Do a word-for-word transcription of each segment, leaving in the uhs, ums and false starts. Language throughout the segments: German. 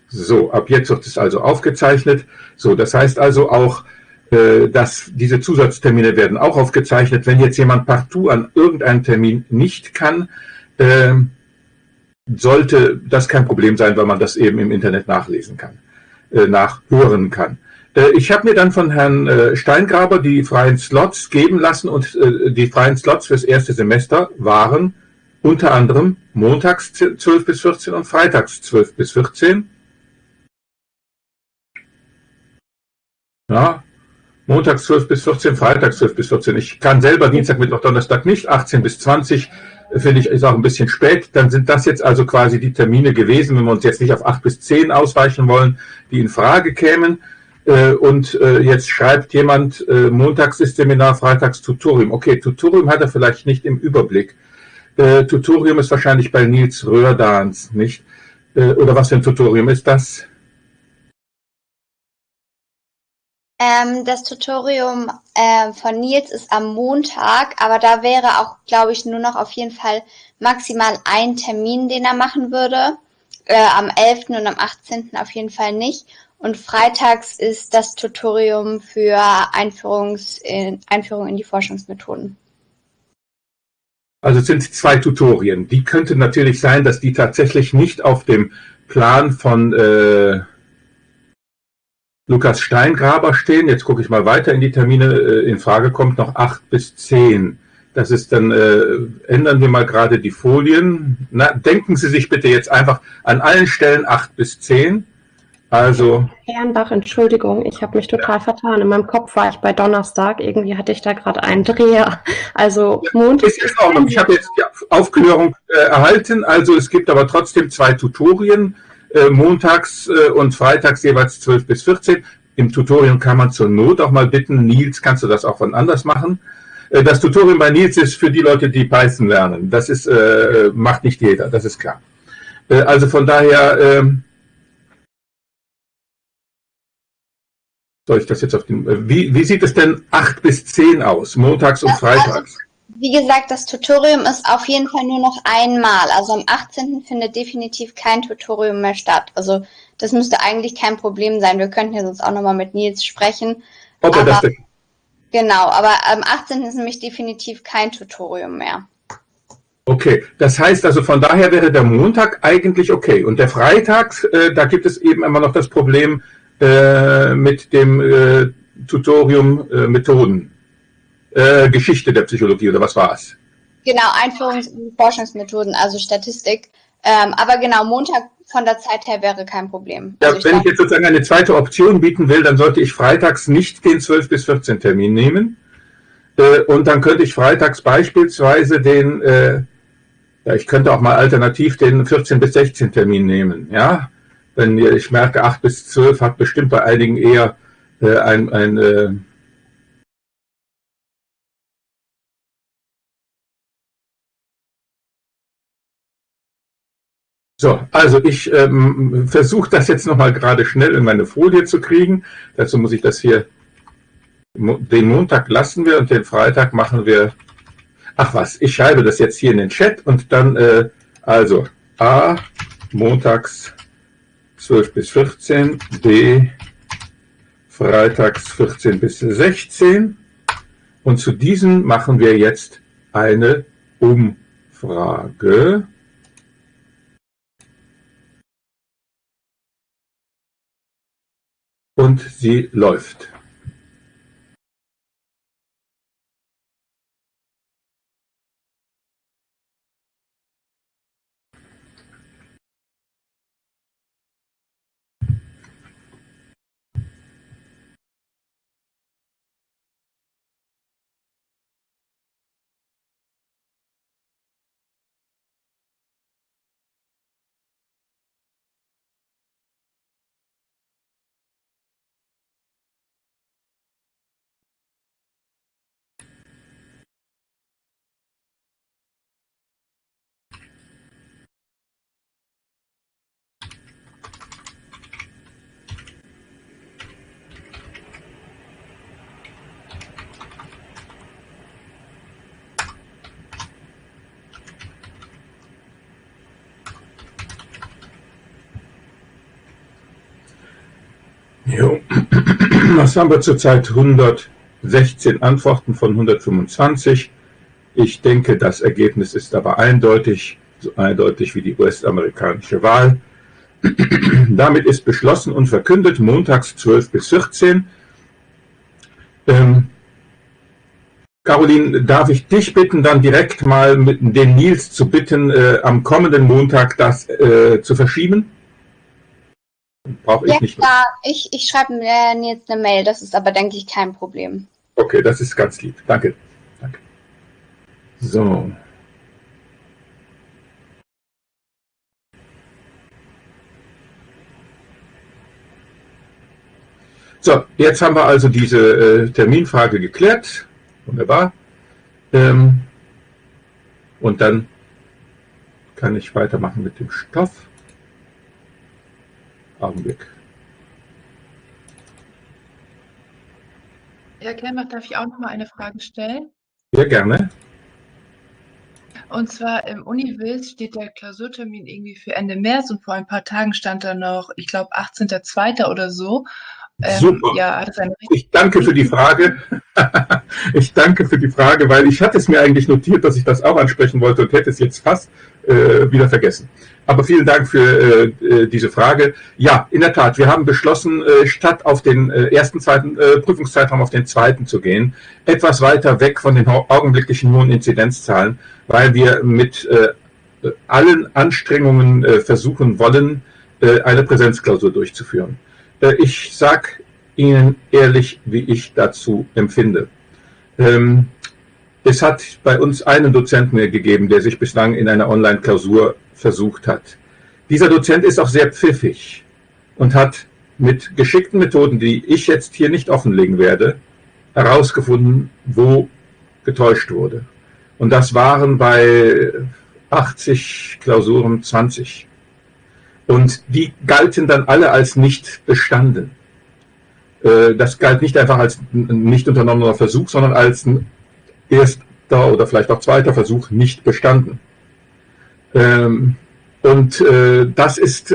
So, ab jetzt wird es also aufgezeichnet. So, das heißt also auch, äh, dass diese Zusatztermine werden auch aufgezeichnet. Wenn jetzt jemand partout an irgendeinem Termin nicht kann, äh, sollte das kein Problem sein, weil man das eben im Internet nachlesen kann, äh, nachhören kann. Äh, ich habe mir dann von Herrn äh, Steingraber die freien Slots geben lassen und äh, die freien Slots fürs erste Semester waren unter anderem montags zwölf bis vierzehn und freitags zwölf bis vierzehn. Ja, montags zwölf bis vierzehn, freitags zwölf bis vierzehn. Ich kann selber Dienstag, Mittwoch, Donnerstag nicht. achtzehn bis zwanzig finde ich ist auch ein bisschen spät. Dann sind das jetzt also quasi die Termine gewesen, wenn wir uns jetzt nicht auf acht bis zehn ausweichen wollen, die in Frage kämen. Und jetzt schreibt jemand, montags ist Seminar, freitags Tutorium. Okay, Tutorium hat er vielleicht nicht im Überblick. Tutorium ist wahrscheinlich bei Nils Röhrdans, nicht? Oder was für ein Tutorium ist das? Ähm, das Tutorium äh, von Nils ist am Montag, aber da wäre auch, glaube ich, nur noch auf jeden Fall maximal ein Termin, den er machen würde. Äh, am elften und am achtzehnten auf jeden Fall nicht. Und freitags ist das Tutorium für Einführungs in, Einführung in die Forschungsmethoden. Also es sind zwei Tutorien. Die könnte natürlich sein, dass die tatsächlich nicht auf dem Plan von äh, Lukas Steingraber stehen. Jetzt gucke ich mal weiter in die Termine. Äh, in Frage kommt noch acht bis zehn. Das ist dann, äh, ändern wir mal gerade die Folien. Na, denken Sie sich bitte jetzt einfach an allen Stellen acht bis zehn. Also. Herrenbach, Entschuldigung, ich habe mich total ja. vertan. In meinem Kopf war ich bei Donnerstag. Irgendwie hatte ich da gerade einen Dreher. Also ja, Montag. Ist in Ordnung. Ich habe jetzt die Aufklärung äh, erhalten. Also es gibt aber trotzdem zwei Tutorien. Äh, montags äh, und freitags jeweils zwölf bis vierzehn. Im Tutorium kann man zur Not auch mal bitten, Nils, kannst du das auch von anders machen? Äh, das Tutorium bei Nils ist für die Leute, die Python lernen. Das ist, äh, macht nicht jeder, das ist klar. Äh, also von daher, äh, soll ich das jetzt auf den, wie, wie sieht es denn acht bis zehn aus, montags und freitags? Wie gesagt, das Tutorium ist auf jeden Fall nur noch einmal. Also am achtzehnten findet definitiv kein Tutorium mehr statt. Also das müsste eigentlich kein Problem sein. Wir könnten ja sonst auch nochmal mit Nils sprechen. Ob er das denn? Genau, aber am achtzehnten ist nämlich definitiv kein Tutorium mehr. Okay, das heißt also von daher wäre der Montag eigentlich okay. Und der Freitag, äh, da gibt es eben immer noch das Problem äh, mit dem äh, Tutorium äh, Methoden. Äh, Geschichte der Psychologie oder was war es? Genau, Einführungs- und Forschungsmethoden, also Statistik. Ähm, aber genau, Montag von der Zeit her wäre kein Problem. Ja, also ich wenn ich jetzt sozusagen eine zweite Option bieten will, dann sollte ich freitags nicht den zwölf bis vierzehn Termin nehmen. Äh, und dann könnte ich freitags beispielsweise den, äh, ja, ich könnte auch mal alternativ den vierzehn bis sechzehn Termin nehmen. Ja, wenn ich merke, acht bis zwölf hat bestimmt bei einigen eher äh, ein, ein äh, So, also ich ähm, versuche das jetzt nochmal gerade schnell in meine Folie zu kriegen. Dazu muss ich das hier, den Montag lassen wir und den Freitag machen wir, ach was, ich schreibe das jetzt hier in den Chat und dann, äh, also A, montags zwölf bis vierzehn, B, freitags vierzehn bis sechzehn und zu diesen machen wir jetzt eine Umfrage. Und sie läuft. Jo. Was haben wir zurzeit? hundertsechzehn Antworten von hundertfünfundzwanzig. Ich denke, das Ergebnis ist aber eindeutig, so eindeutig wie die U S-amerikanische Wahl. Damit ist beschlossen und verkündet, montags zwölf bis vierzehn. Ähm, Caroline, darf ich dich bitten, dann direkt mal mit den Nils zu bitten, äh, am kommenden Montag das äh, zu verschieben? Brauche ich Ja, nicht. klar, ich, ich schreibe mir jetzt eine Mail, das ist aber, denke ich, kein Problem. Okay, das ist ganz lieb. Danke. Danke. So. So, jetzt haben wir also diese äh, Terminfrage geklärt. Wunderbar. Ähm, und dann kann ich weitermachen mit dem Stoff. Augenblick. Herr Kelmach, darf ich auch noch mal eine Frage stellen? Sehr gerne. Und zwar im Univis steht der Klausurtermin irgendwie für Ende März und vor ein paar Tagen stand da noch, ich glaube, achtzehnter zweiter oder so. Ähm, Super. ja, hat es eine Ich danke für die Frage. Ich danke für die Frage, weil ich hatte es mir eigentlich notiert, dass ich das auch ansprechen wollte und hätte es jetzt fast äh, wieder vergessen. Aber vielen Dank für äh, diese Frage. Ja, in der Tat, wir haben beschlossen, äh, statt auf den äh, ersten, zweiten äh, Prüfungszeitraum auf den zweiten zu gehen, etwas weiter weg von den augenblicklichen hohen Inzidenzzahlen, weil wir mit äh, allen Anstrengungen äh, versuchen wollen, äh, eine Präsenzklausur durchzuführen. Äh, ich sage Ihnen ehrlich, wie ich dazu empfinde. Ähm, es hat bei uns einen Dozenten gegeben, der sich bislang in einer Online-Klausur versucht hat. Dieser Dozent ist auch sehr pfiffig und hat mit geschickten Methoden, die ich jetzt hier nicht offenlegen werde, herausgefunden, wo getäuscht wurde. Und das waren bei achtzig Klausuren zwanzig. Und die galten dann alle als nicht bestanden. Das galt nicht einfach als nicht unternommener Versuch, sondern als ein erster oder vielleicht auch zweiter Versuch nicht bestanden. Und das ist,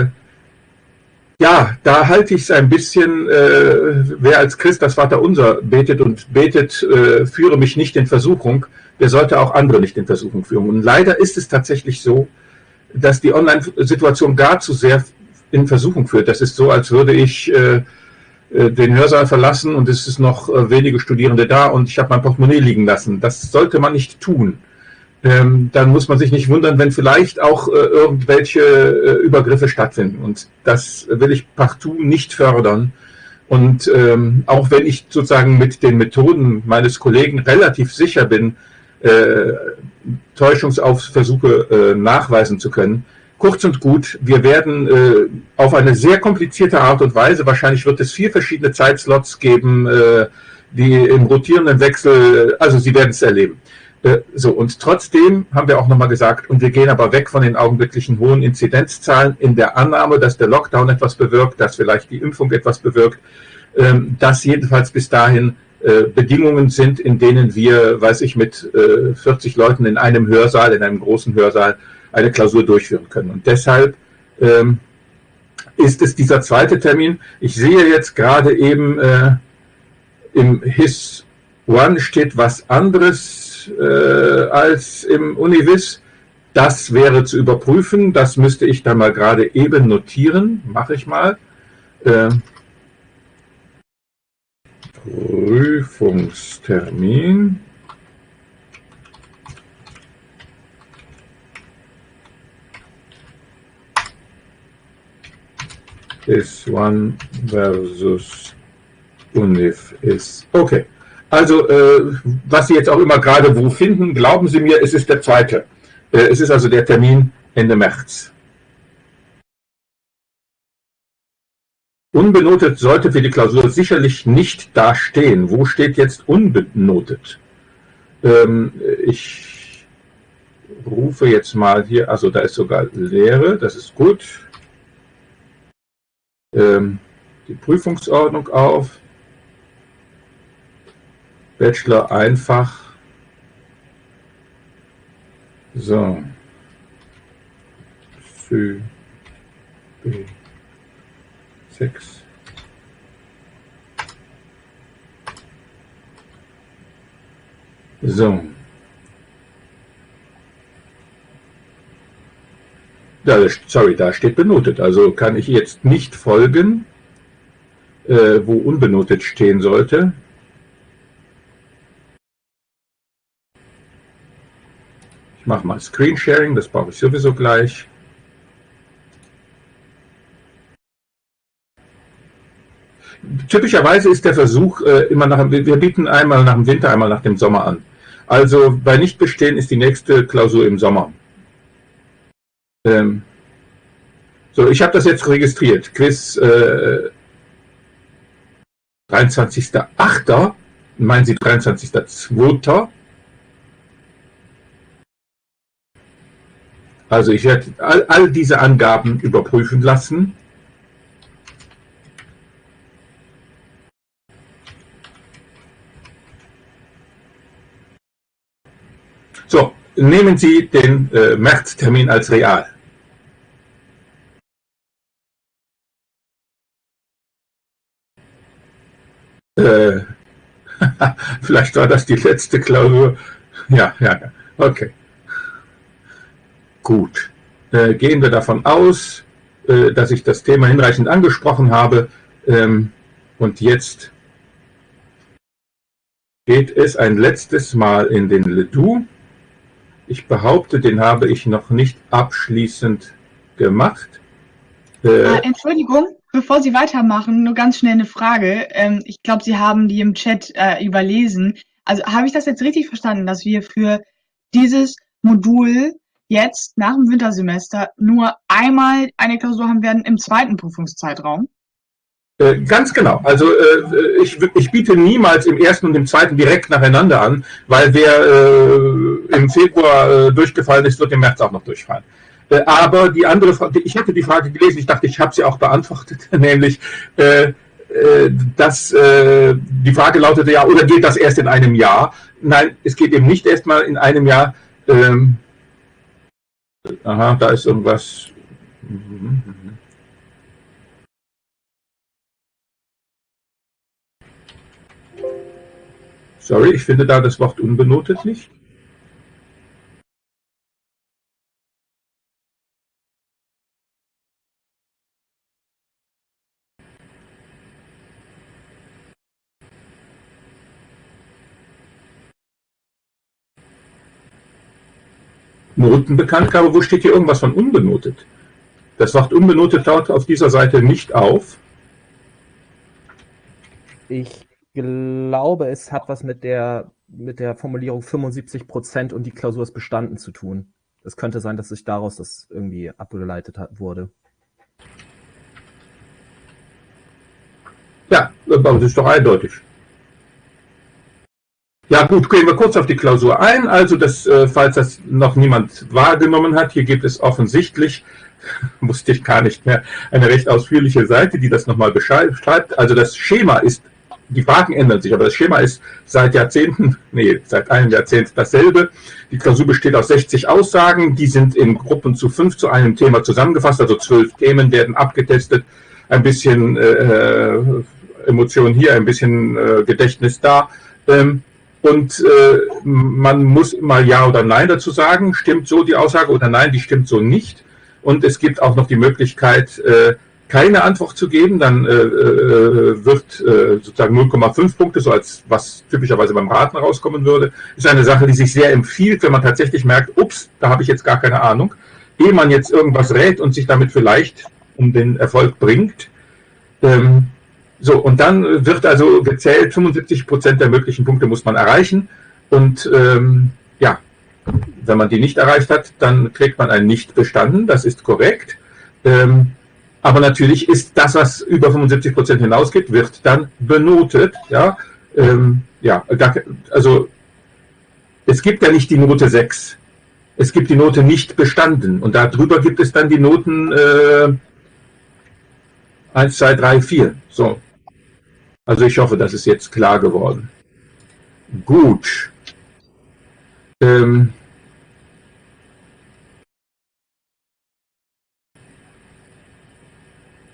ja, da halte ich es ein bisschen, wer als Christ das Vaterunser betet und betet, führe mich nicht in Versuchung, der sollte auch andere nicht in Versuchung führen. Und leider ist es tatsächlich so, dass die Online-Situation gar zu sehr in Versuchung führt. Das ist so, als würde ich äh, den Hörsaal verlassen und es ist noch äh, wenige Studierende da und ich habe mein Portemonnaie liegen lassen. Das sollte man nicht tun. Ähm, dann muss man sich nicht wundern, wenn vielleicht auch äh, irgendwelche äh, Übergriffe stattfinden. Und das will ich partout nicht fördern. Und ähm, auch wenn ich sozusagen mit den Methoden meines Kollegen relativ sicher bin, äh, Täuschungsversuche äh, nachweisen zu können. Kurz und gut, wir werden äh, auf eine sehr komplizierte Art und Weise, wahrscheinlich wird es vier verschiedene Zeitslots geben, äh, die im rotierenden Wechsel, also Sie werden es erleben. Äh, so, und trotzdem haben wir auch nochmal gesagt, und wir gehen aber weg von den augenblicklichen hohen Inzidenzzahlen in der Annahme, dass der Lockdown etwas bewirkt, dass vielleicht die Impfung etwas bewirkt, äh, dass jedenfalls bis dahin Bedingungen sind, in denen wir, weiß ich, mit äh, vierzig Leuten in einem Hörsaal, in einem großen Hörsaal, eine Klausur durchführen können. Und deshalb ähm, ist es dieser zweite Termin. Ich sehe jetzt gerade eben äh, im H I S eins steht was anderes äh, als im Univis. Das wäre zu überprüfen. Das müsste ich dann mal gerade eben notieren. Mache ich mal. Äh, Prüfungstermin H I S eins versus Univ ist. Okay, also äh, was Sie jetzt auch immer gerade wo finden, glauben Sie mir, es ist der zweite. Äh, es ist also der Termin Ende März. Unbenotet sollte für die Klausur sicherlich nicht dastehen. Wo steht jetzt unbenotet? Ähm, ich rufe jetzt mal hier, also da ist sogar Leere, das ist gut. Ähm, die Prüfungsordnung auf. Bachelor einfach. So. Sü. B. sechs. So. Ja, sorry, da steht benotet. Also kann ich jetzt nicht folgen, äh, wo unbenotet stehen sollte. Ich mache mal Screensharing, das brauche ich sowieso gleich. Typischerweise ist der Versuch äh, immer nach, wir bieten einmal nach dem Winter, einmal nach dem Sommer an. Also bei Nichtbestehen ist die nächste Klausur im Sommer. Ähm, so, ich habe das jetzt registriert. Quiz äh, dreiundzwanzigster achter Meinen Sie dreiundzwanzigster zweiter Also ich werde all, all diese Angaben überprüfen lassen. So, nehmen Sie den äh, Märztermin als real. Äh, vielleicht war das die letzte Klausur. Ja, ja, ja. Okay. Gut. Äh, gehen wir davon aus, äh, dass ich das Thema hinreichend angesprochen habe. Ähm, und jetzt geht es ein letztes Mal in den Ledoux. Ich behaupte, den habe ich noch nicht abschließend gemacht. Äh, äh, Entschuldigung, bevor Sie weitermachen, nur ganz schnell eine Frage. Ähm, ich glaube, Sie haben die im Chat äh, überlesen. Also habe ich das jetzt richtig verstanden, dass wir für dieses Modul jetzt nach dem Wintersemester nur einmal eine Klausur haben werden im zweiten Prüfungszeitraum? Äh, ganz genau. Also äh, ich, ich biete niemals im ersten und im zweiten direkt nacheinander an, weil wer äh, im Februar äh, durchgefallen ist, wird im März auch noch durchfallen. Äh, aber die andere Frage, ich hatte die Frage gelesen, ich dachte, ich habe sie auch beantwortet, nämlich, äh, äh, dass äh, die Frage lautete ja, oder geht das erst in einem Jahr? Nein, es geht eben nicht erst mal in einem Jahr. Ähm, aha, da ist irgendwas. Mhm, mhm. Sorry, ich finde da das Wort unbenotet nicht. Notenbekanntgabe, wo steht hier irgendwas von unbenotet? Das Wort unbenotet taucht auf dieser Seite nicht auf. Ich glaube, es hat was mit der, mit der Formulierung fünfundsiebzig Prozent und die Klausur ist bestanden zu tun. Es könnte sein, dass sich daraus das irgendwie abgeleitet hat, wurde. Ja, aber das ist doch eindeutig. Ja gut, gehen wir kurz auf die Klausur ein. Also, das, äh, falls das noch niemand wahrgenommen hat, hier gibt es offensichtlich, musste ich gar nicht mehr, eine recht ausführliche Seite, die das nochmal beschreibt. Also das Schema ist, die Fragen ändern sich, aber das Schema ist seit Jahrzehnten, nee, seit einem Jahrzehnt dasselbe. Die Klausur besteht aus sechzig Aussagen, die sind in Gruppen zu fünf zu einem Thema zusammengefasst, also zwölf Themen werden abgetestet, ein bisschen äh, Emotion hier, ein bisschen äh, Gedächtnis da. Ähm, Und äh, man muss mal Ja oder Nein dazu sagen, stimmt so die Aussage oder nein, die stimmt so nicht. Und es gibt auch noch die Möglichkeit, äh, keine Antwort zu geben, dann äh, wird äh, sozusagen null Komma fünf Punkte, so als was typischerweise beim Raten rauskommen würde. Ist eine Sache, die sich sehr empfiehlt, wenn man tatsächlich merkt, ups, da habe ich jetzt gar keine Ahnung. Ehe man jetzt irgendwas rät und sich damit vielleicht um den Erfolg bringt. Ähm, So, und dann wird also gezählt, fünfundsiebzig Prozent der möglichen Punkte muss man erreichen. Und ähm, ja, wenn man die nicht erreicht hat, dann kriegt man ein Nicht bestanden, das ist korrekt. Ähm, aber natürlich ist das, was über fünfundsiebzig Prozent hinausgeht, wird dann benotet. Ja, ähm, ja, also es gibt ja nicht die Note sechs. Es gibt die Note nicht bestanden. Und darüber gibt es dann die Noten äh, eins, zwei, drei, vier. So. Also ich hoffe, das ist jetzt klar geworden. Gut. Ähm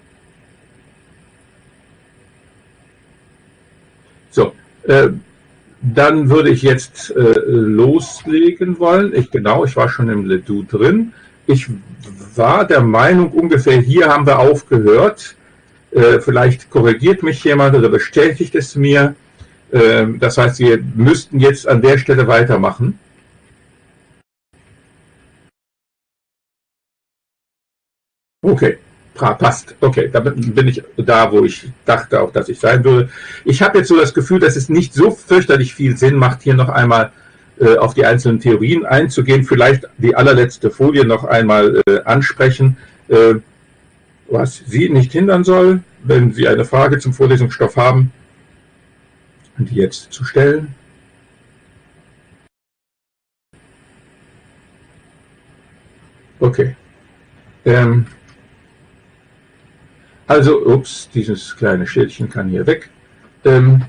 so. Äh dann würde ich jetzt äh, loslegen wollen. Ich, genau, ich war schon im Ledoux drin. Ich war der Meinung, ungefähr hier haben wir aufgehört. Äh, vielleicht korrigiert mich jemand oder bestätigt es mir. Äh, das heißt, wir müssten jetzt an der Stelle weitermachen. Okay, passt. Okay, da bin ich da, wo ich dachte auch, dass ich sein würde. Ich habe jetzt so das Gefühl, dass es nicht so fürchterlich viel Sinn macht, hier noch einmal äh, auf die einzelnen Theorien einzugehen. Vielleicht die allerletzte Folie noch einmal äh, ansprechen, äh, was Sie nicht hindern soll, wenn Sie eine Frage zum Vorlesungsstoff haben, die jetzt zu stellen. Okay. Ähm, Also, ups, dieses kleine Schildchen kann hier weg. Ähm,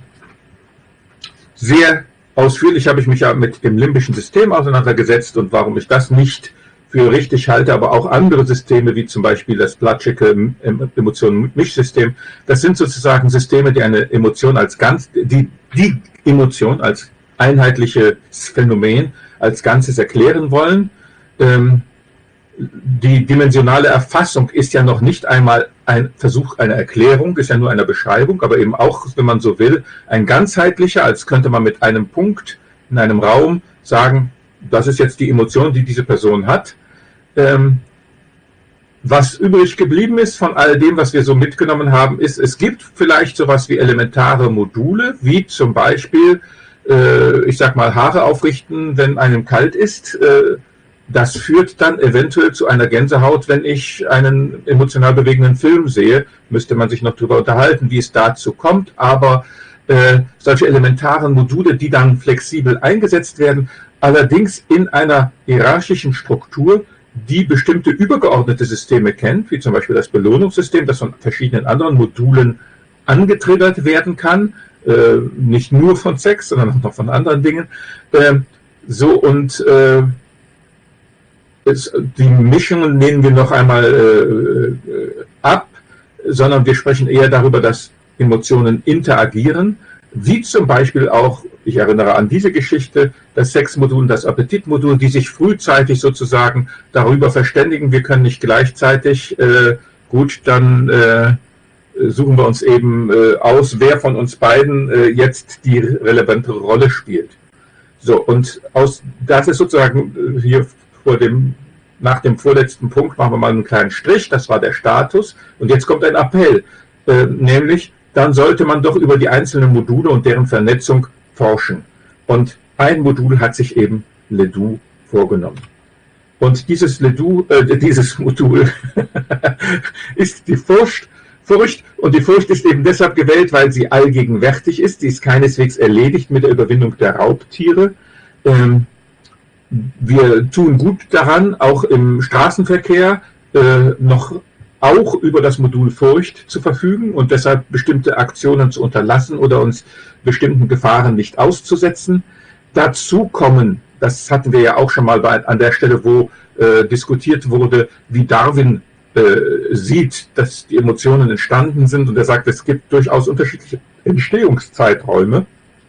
sehr ausführlich habe ich mich ja mit dem limbischen System auseinandergesetzt und warum ich das nicht für richtig halte, aber auch andere Systeme, wie zum Beispiel das Platscheke Emotionen-Mischsystem, das sind sozusagen Systeme, die eine Emotion als ganz, die, die Emotion als einheitliches Phänomen, als Ganzes erklären wollen. Ähm, Die dimensionale Erfassung ist ja noch nicht einmal ein Versuch einer Erklärung, ist ja nur eine Beschreibung, aber eben auch, wenn man so will, ein ganzheitlicher, als könnte man mit einem Punkt in einem Raum sagen, das ist jetzt die Emotion, die diese Person hat. Ähm, was übrig geblieben ist von all dem, was wir so mitgenommen haben, ist, es gibt vielleicht sowas wie elementare Module, wie zum Beispiel, äh, ich sag mal, Haare aufrichten, wenn einem kalt ist. Äh, Das führt dann eventuell zu einer Gänsehaut, wenn ich einen emotional bewegenden Film sehe. Müsste man sich noch darüber unterhalten, wie es dazu kommt. Aber äh, solche elementaren Module, die dann flexibel eingesetzt werden, allerdings in einer hierarchischen Struktur, die bestimmte übergeordnete Systeme kennt, wie zum Beispiel das Belohnungssystem, das von verschiedenen anderen Modulen angetriggert werden kann. Äh, nicht nur von Sex, sondern auch noch von anderen Dingen. Äh, so und... Äh, Die Mischungen nehmen wir noch einmal äh, ab, sondern wir sprechen eher darüber, dass Emotionen interagieren, wie zum Beispiel auch, ich erinnere an diese Geschichte, das Sexmodul und das Appetitmodul, die sich frühzeitig sozusagen darüber verständigen, wir können nicht gleichzeitig, äh, gut, dann äh, suchen wir uns eben äh, aus, wer von uns beiden äh, jetzt die relevantere Rolle spielt. So, und aus, das ist sozusagen hier vor dem, nach dem vorletzten Punkt machen wir mal einen kleinen Strich, das war der Status. Und jetzt kommt ein Appell, äh, nämlich, dann sollte man doch über die einzelnen Module und deren Vernetzung forschen. Und ein Modul hat sich eben Ledoux vorgenommen. Und dieses Ledoux, äh, dieses Modul ist die Furcht, Furcht. Und die Furcht ist eben deshalb gewählt, weil sie allgegenwärtig ist. Sie ist keineswegs erledigt mit der Überwindung der Raubtiere. Ähm, Wir tun gut daran, auch im Straßenverkehr äh, noch auch über das Modul Furcht zu verfügen und deshalb bestimmte Aktionen zu unterlassen oder uns bestimmten Gefahren nicht auszusetzen. Dazu kommen, das hatten wir ja auch schon mal bei, an der Stelle, wo äh, diskutiert wurde, wie Darwin äh, sieht, dass die Emotionen entstanden sind, und er sagt, es gibt durchaus unterschiedliche Entstehungszeiträume.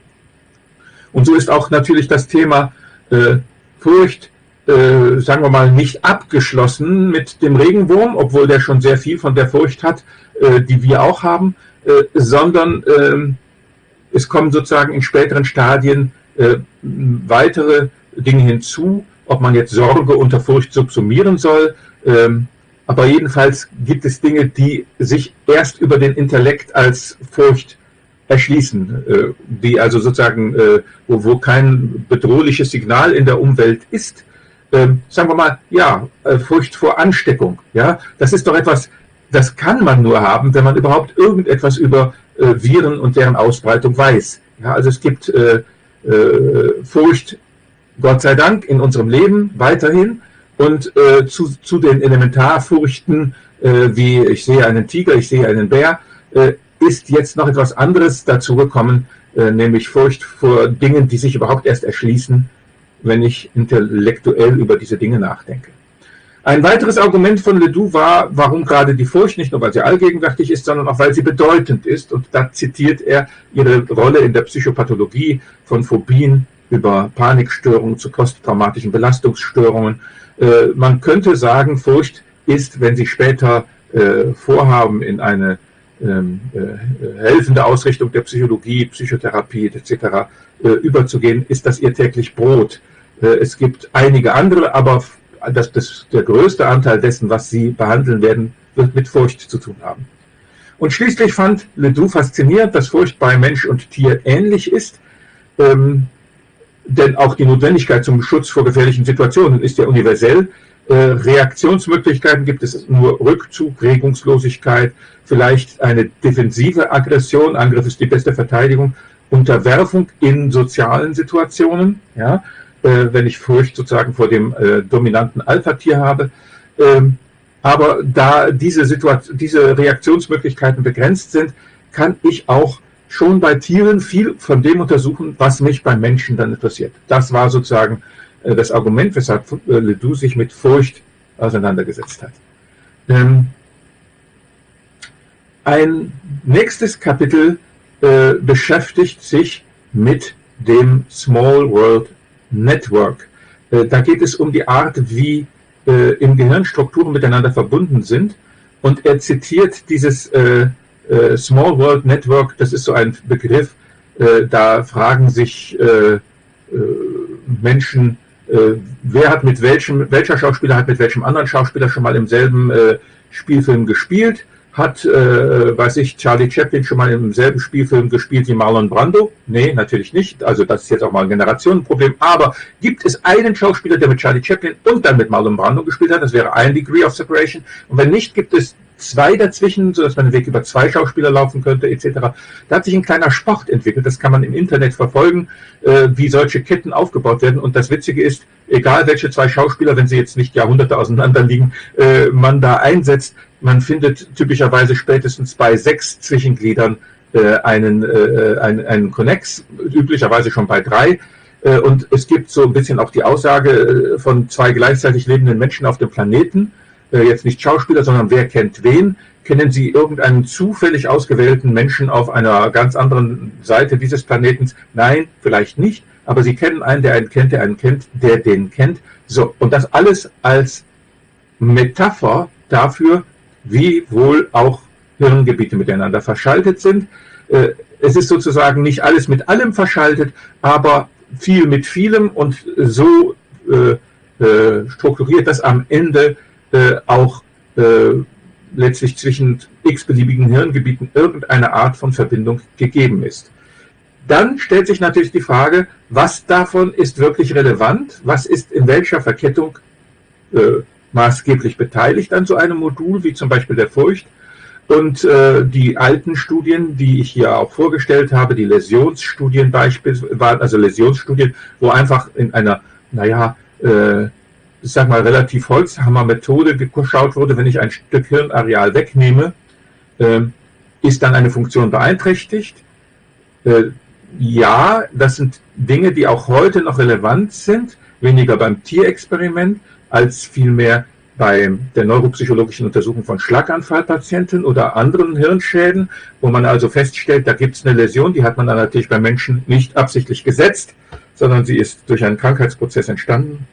Und so ist auch natürlich das Thema äh, Furcht, äh, sagen wir mal, nicht abgeschlossen mit dem Regenwurm, obwohl der schon sehr viel von der Furcht hat, äh, die wir auch haben, äh, sondern äh, es kommen sozusagen in späteren Stadien äh, weitere Dinge hinzu, ob man jetzt Sorge unter Furcht subsumieren soll. Äh, aber jedenfalls gibt es Dinge, die sich erst über den Intellekt als Furcht erschließen, die also sozusagen, wo, wo kein bedrohliches Signal in der Umwelt ist, sagen wir mal, ja, Furcht vor Ansteckung, ja, das ist doch etwas, das kann man nur haben, wenn man überhaupt irgendetwas über Viren und deren Ausbreitung weiß. Ja, also es gibt äh, äh, Furcht, Gott sei Dank, in unserem Leben weiterhin, und äh, zu, zu den Elementarfurchten, äh, wie ich sehe einen Tiger, ich sehe einen Bär, äh, ist jetzt noch etwas anderes dazu gekommen, äh, nämlich Furcht vor Dingen, die sich überhaupt erst erschließen, wenn ich intellektuell über diese Dinge nachdenke. Ein weiteres Argument von Ledoux war, warum gerade die Furcht, nicht nur weil sie allgegenwärtig ist, sondern auch weil sie bedeutend ist. Und da zitiert er ihre Rolle in der Psychopathologie von Phobien über Panikstörungen zu posttraumatischen Belastungsstörungen. Äh, man könnte sagen, Furcht ist, wenn Sie später äh, vorhaben, in eine ähm, äh, helfende Ausrichtung der Psychologie, Psychotherapie et cetera äh, überzugehen, ist das Ihr täglich Brot. Äh, es gibt einige andere, aber Das, das, der größte Anteil dessen, was Sie behandeln werden, wird mit Furcht zu tun haben. Und schließlich fand Ledoux faszinierend, dass Furcht bei Mensch und Tier ähnlich ist, ähm, denn auch die Notwendigkeit zum Schutz vor gefährlichen Situationen ist ja universell. Äh, Reaktionsmöglichkeiten gibt es nur Rückzug, Regungslosigkeit, vielleicht eine defensive Aggression, Angriff ist die beste Verteidigung, Unterwerfung in sozialen Situationen, ja, wenn ich Furcht sozusagen vor dem äh, dominanten Alpha-Tier habe. Ähm, aber da diese, Situation, diese Reaktionsmöglichkeiten begrenzt sind, kann ich auch schon bei Tieren viel von dem untersuchen, was mich beim Menschen dann interessiert. Das war sozusagen äh, das Argument, weshalb äh, Ledoux sich mit Furcht auseinandergesetzt hat. Ähm, ein nächstes Kapitel äh, beschäftigt sich mit dem Small World Network. Da geht es um die Art, wie äh, im Gehirn Strukturen miteinander verbunden sind. Und er zitiert dieses äh, äh, Small World Network, das ist so ein Begriff, äh, da fragen sich äh, äh, Menschen, äh, wer hat mit welchem, welcher Schauspieler hat mit welchem anderen Schauspieler schon mal im selben äh, Spielfilm gespielt? Hat, äh, weiß ich, Charlie Chaplin schon mal im selben Spielfilm gespielt wie Marlon Brando? Nee, natürlich nicht. Also das ist jetzt auch mal ein Generationenproblem. Aber gibt es einen Schauspieler, der mit Charlie Chaplin und dann mit Marlon Brando gespielt hat? Das wäre ein Degree of Separation. Und wenn nicht, gibt es zwei dazwischen, sodass man den Weg über zwei Schauspieler laufen könnte, et cetera. Da hat sich ein kleiner Sport entwickelt. Das kann man im Internet verfolgen, äh, wie solche Ketten aufgebaut werden. Und das Witzige ist, egal welche zwei Schauspieler, wenn sie jetzt nicht Jahrhunderte auseinander liegen, äh, man da einsetzt, man findet typischerweise spätestens bei sechs Zwischengliedern äh, einen, äh, einen, einen Connex, üblicherweise schon bei drei. Äh, und es gibt so ein bisschen auch die Aussage äh, von zwei gleichzeitig lebenden Menschen auf dem Planeten. Äh, jetzt nicht Schauspieler, sondern wer kennt wen? Kennen Sie irgendeinen zufällig ausgewählten Menschen auf einer ganz anderen Seite dieses Planetens? Nein, vielleicht nicht. Aber Sie kennen einen, der einen kennt, der einen kennt, der den kennt. So, und das alles als Metapher dafür, wie wohl auch Hirngebiete miteinander verschaltet sind. Es ist sozusagen nicht alles mit allem verschaltet, aber viel mit vielem und so äh, äh, strukturiert, dass am Ende äh, auch äh, letztlich zwischen x-beliebigen Hirngebieten irgendeine Art von Verbindung gegeben ist. Dann stellt sich natürlich die Frage, was davon ist wirklich relevant, was ist in welcher Verkettung äh, maßgeblich beteiligt an so einem Modul, wie zum Beispiel der Furcht. Und äh, die alten Studien, die ich hier auch vorgestellt habe, die Läsionsstudien beispielsweise, waren also Läsionsstudien, wo einfach in einer, naja, äh, ich sag mal, relativ Holzhammer-Methode geschaut wurde, wenn ich ein Stück Hirnareal wegnehme, äh, ist dann eine Funktion beeinträchtigt. Äh, ja, das sind Dinge, die auch heute noch relevant sind, weniger beim Tierexperiment, als vielmehr bei der neuropsychologischen Untersuchung von Schlaganfallpatienten oder anderen Hirnschäden, wo man also feststellt, da gibt es eine Läsion, die hat man dann natürlich bei Menschen nicht absichtlich gesetzt, sondern sie ist durch einen Krankheitsprozess entstanden.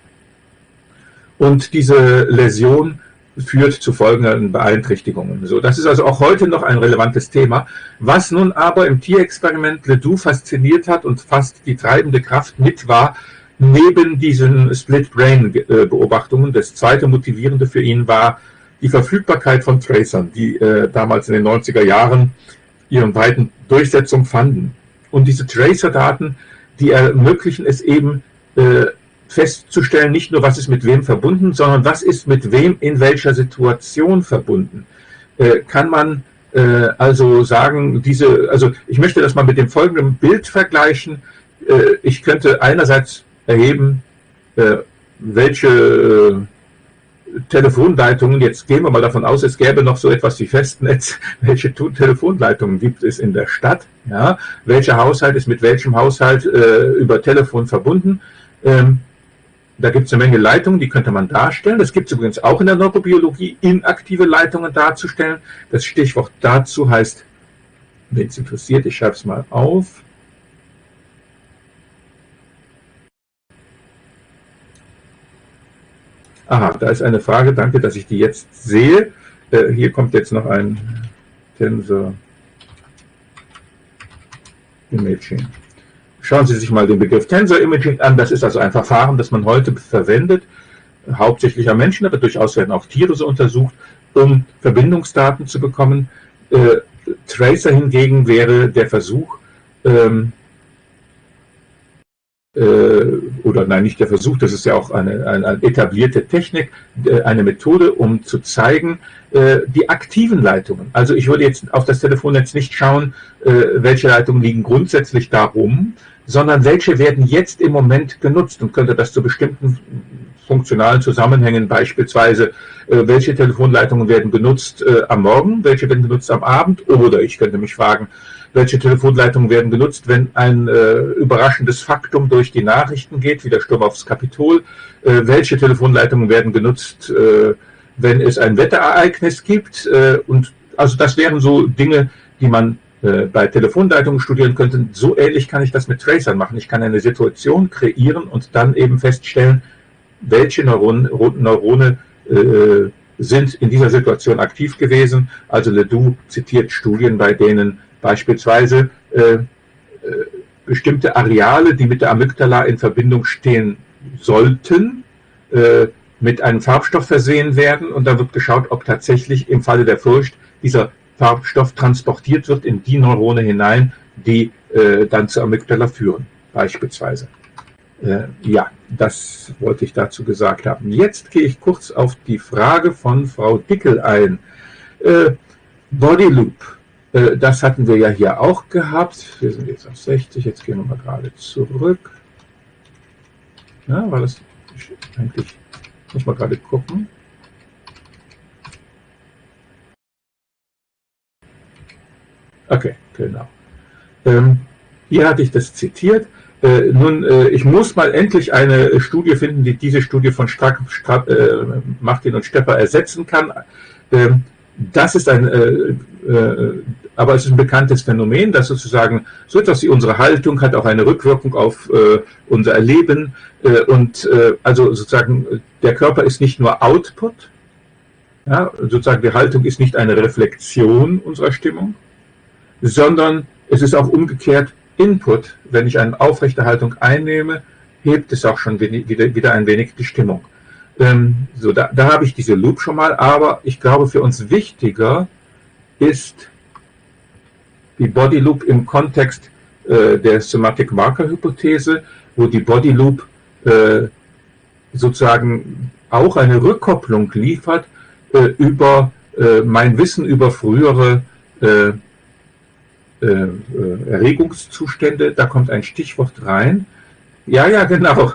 Und diese Läsion führt zu folgenden Beeinträchtigungen. So, das ist also auch heute noch ein relevantes Thema. Was nun aber im Tierexperiment Ledoux fasziniert hat und fast die treibende Kraft mit war, neben diesen Split-Brain-Beobachtungen, das zweite Motivierende für ihn war die Verfügbarkeit von Tracern, die äh, damals in den neunziger Jahren ihren weiten Durchsetzung fanden. Und diese Tracer-Daten, die ermöglichen es eben äh, festzustellen, nicht nur was ist mit wem verbunden, sondern was ist mit wem in welcher Situation verbunden. Äh, kann man äh, also sagen, diese, also ich möchte das mal mit dem folgenden Bild vergleichen. Äh, ich könnte einerseits erheben, äh, welche äh, Telefonleitungen, jetzt gehen wir mal davon aus, es gäbe noch so etwas wie Festnetz, welche Telefonleitungen gibt es in der Stadt, ja, welcher Haushalt ist mit welchem Haushalt äh, über Telefon verbunden. Ähm, da gibt es eine Menge Leitungen, die könnte man darstellen. Das gibt es übrigens auch in der Neurobiologie, inaktive Leitungen darzustellen. Das Stichwort dazu heißt, wenn es interessiert, ich schreibe es mal auf. Aha, da ist eine Frage, danke, dass ich die jetzt sehe. Äh, hier kommt jetzt noch ein Tensor Imaging. Schauen Sie sich mal den Begriff Tensor Imaging an. Das ist also ein Verfahren, das man heute verwendet, hauptsächlich am Menschen, aber durchaus werden auch Tiere so untersucht, um Verbindungsdaten zu bekommen. Äh, Tracer hingegen wäre der Versuch, ähm, oder nein, nicht der Versuch, das ist ja auch eine, eine, eine etablierte Technik, eine Methode, um zu zeigen, die aktiven Leitungen. Also ich würde jetzt auf das Telefonnetz nicht schauen, welche Leitungen liegen grundsätzlich darum, sondern welche werden jetzt im Moment genutzt und könnte das zu bestimmten funktionalen Zusammenhängen, beispielsweise welche Telefonleitungen werden genutzt am Morgen, welche werden genutzt am Abend, oder ich könnte mich fragen, welche Telefonleitungen werden genutzt, wenn ein äh, überraschendes Faktum durch die Nachrichten geht, wie der Sturm aufs Kapitol. Äh, welche Telefonleitungen werden genutzt, äh, wenn es ein Wetterereignis gibt. Äh, und also das wären so Dinge, die man äh, bei Telefonleitungen studieren könnte. So ähnlich kann ich das mit Tracern machen. Ich kann eine Situation kreieren und dann eben feststellen, welche Neuronen, Neurone äh, sind in dieser Situation aktiv gewesen. Also Ledoux zitiert Studien, bei denen beispielsweise äh, äh, bestimmte Areale, die mit der Amygdala in Verbindung stehen sollten, äh, mit einem Farbstoff versehen werden und da wird geschaut, ob tatsächlich im Falle der Furcht dieser Farbstoff transportiert wird in die Neurone hinein, die äh, dann zur Amygdala führen, beispielsweise. Äh, ja, das wollte ich dazu gesagt haben. Jetzt gehe ich kurz auf die Frage von Frau Dickel ein. Äh, Body Loop. Das hatten wir ja hier auch gehabt. Wir sind jetzt auf sechzig, jetzt gehen wir mal gerade zurück. Ja, weil das eigentlich, muss man gerade gucken. Okay, genau. Ähm, hier hatte ich das zitiert. Äh, nun, äh, ich muss mal endlich eine Studie finden, die diese Studie von Strack, Strack, äh, Martin und Stepper ersetzen kann. Ähm, Das ist ein, äh, äh, aber es ist ein bekanntes Phänomen, dass sozusagen so etwas wie unsere Haltung hat auch eine Rückwirkung auf äh, unser Erleben äh, und äh, also sozusagen der Körper ist nicht nur Output, ja, sozusagen die Haltung ist nicht eine Reflexion unserer Stimmung, sondern es ist auch umgekehrt Input. Wenn ich eine aufrechte Haltung einnehme, hebt es auch schon wieder, wieder ein wenig die Stimmung. So, da, da habe ich diese Loop schon mal, aber ich glaube, für uns wichtiger ist die Body Loop im Kontext äh, der Semantic Marker Hypothese, wo die Body Loop äh, sozusagen auch eine Rückkopplung liefert äh, über äh, mein Wissen über frühere äh, äh, Erregungszustände. Da kommt ein Stichwort rein. Ja, ja, genau.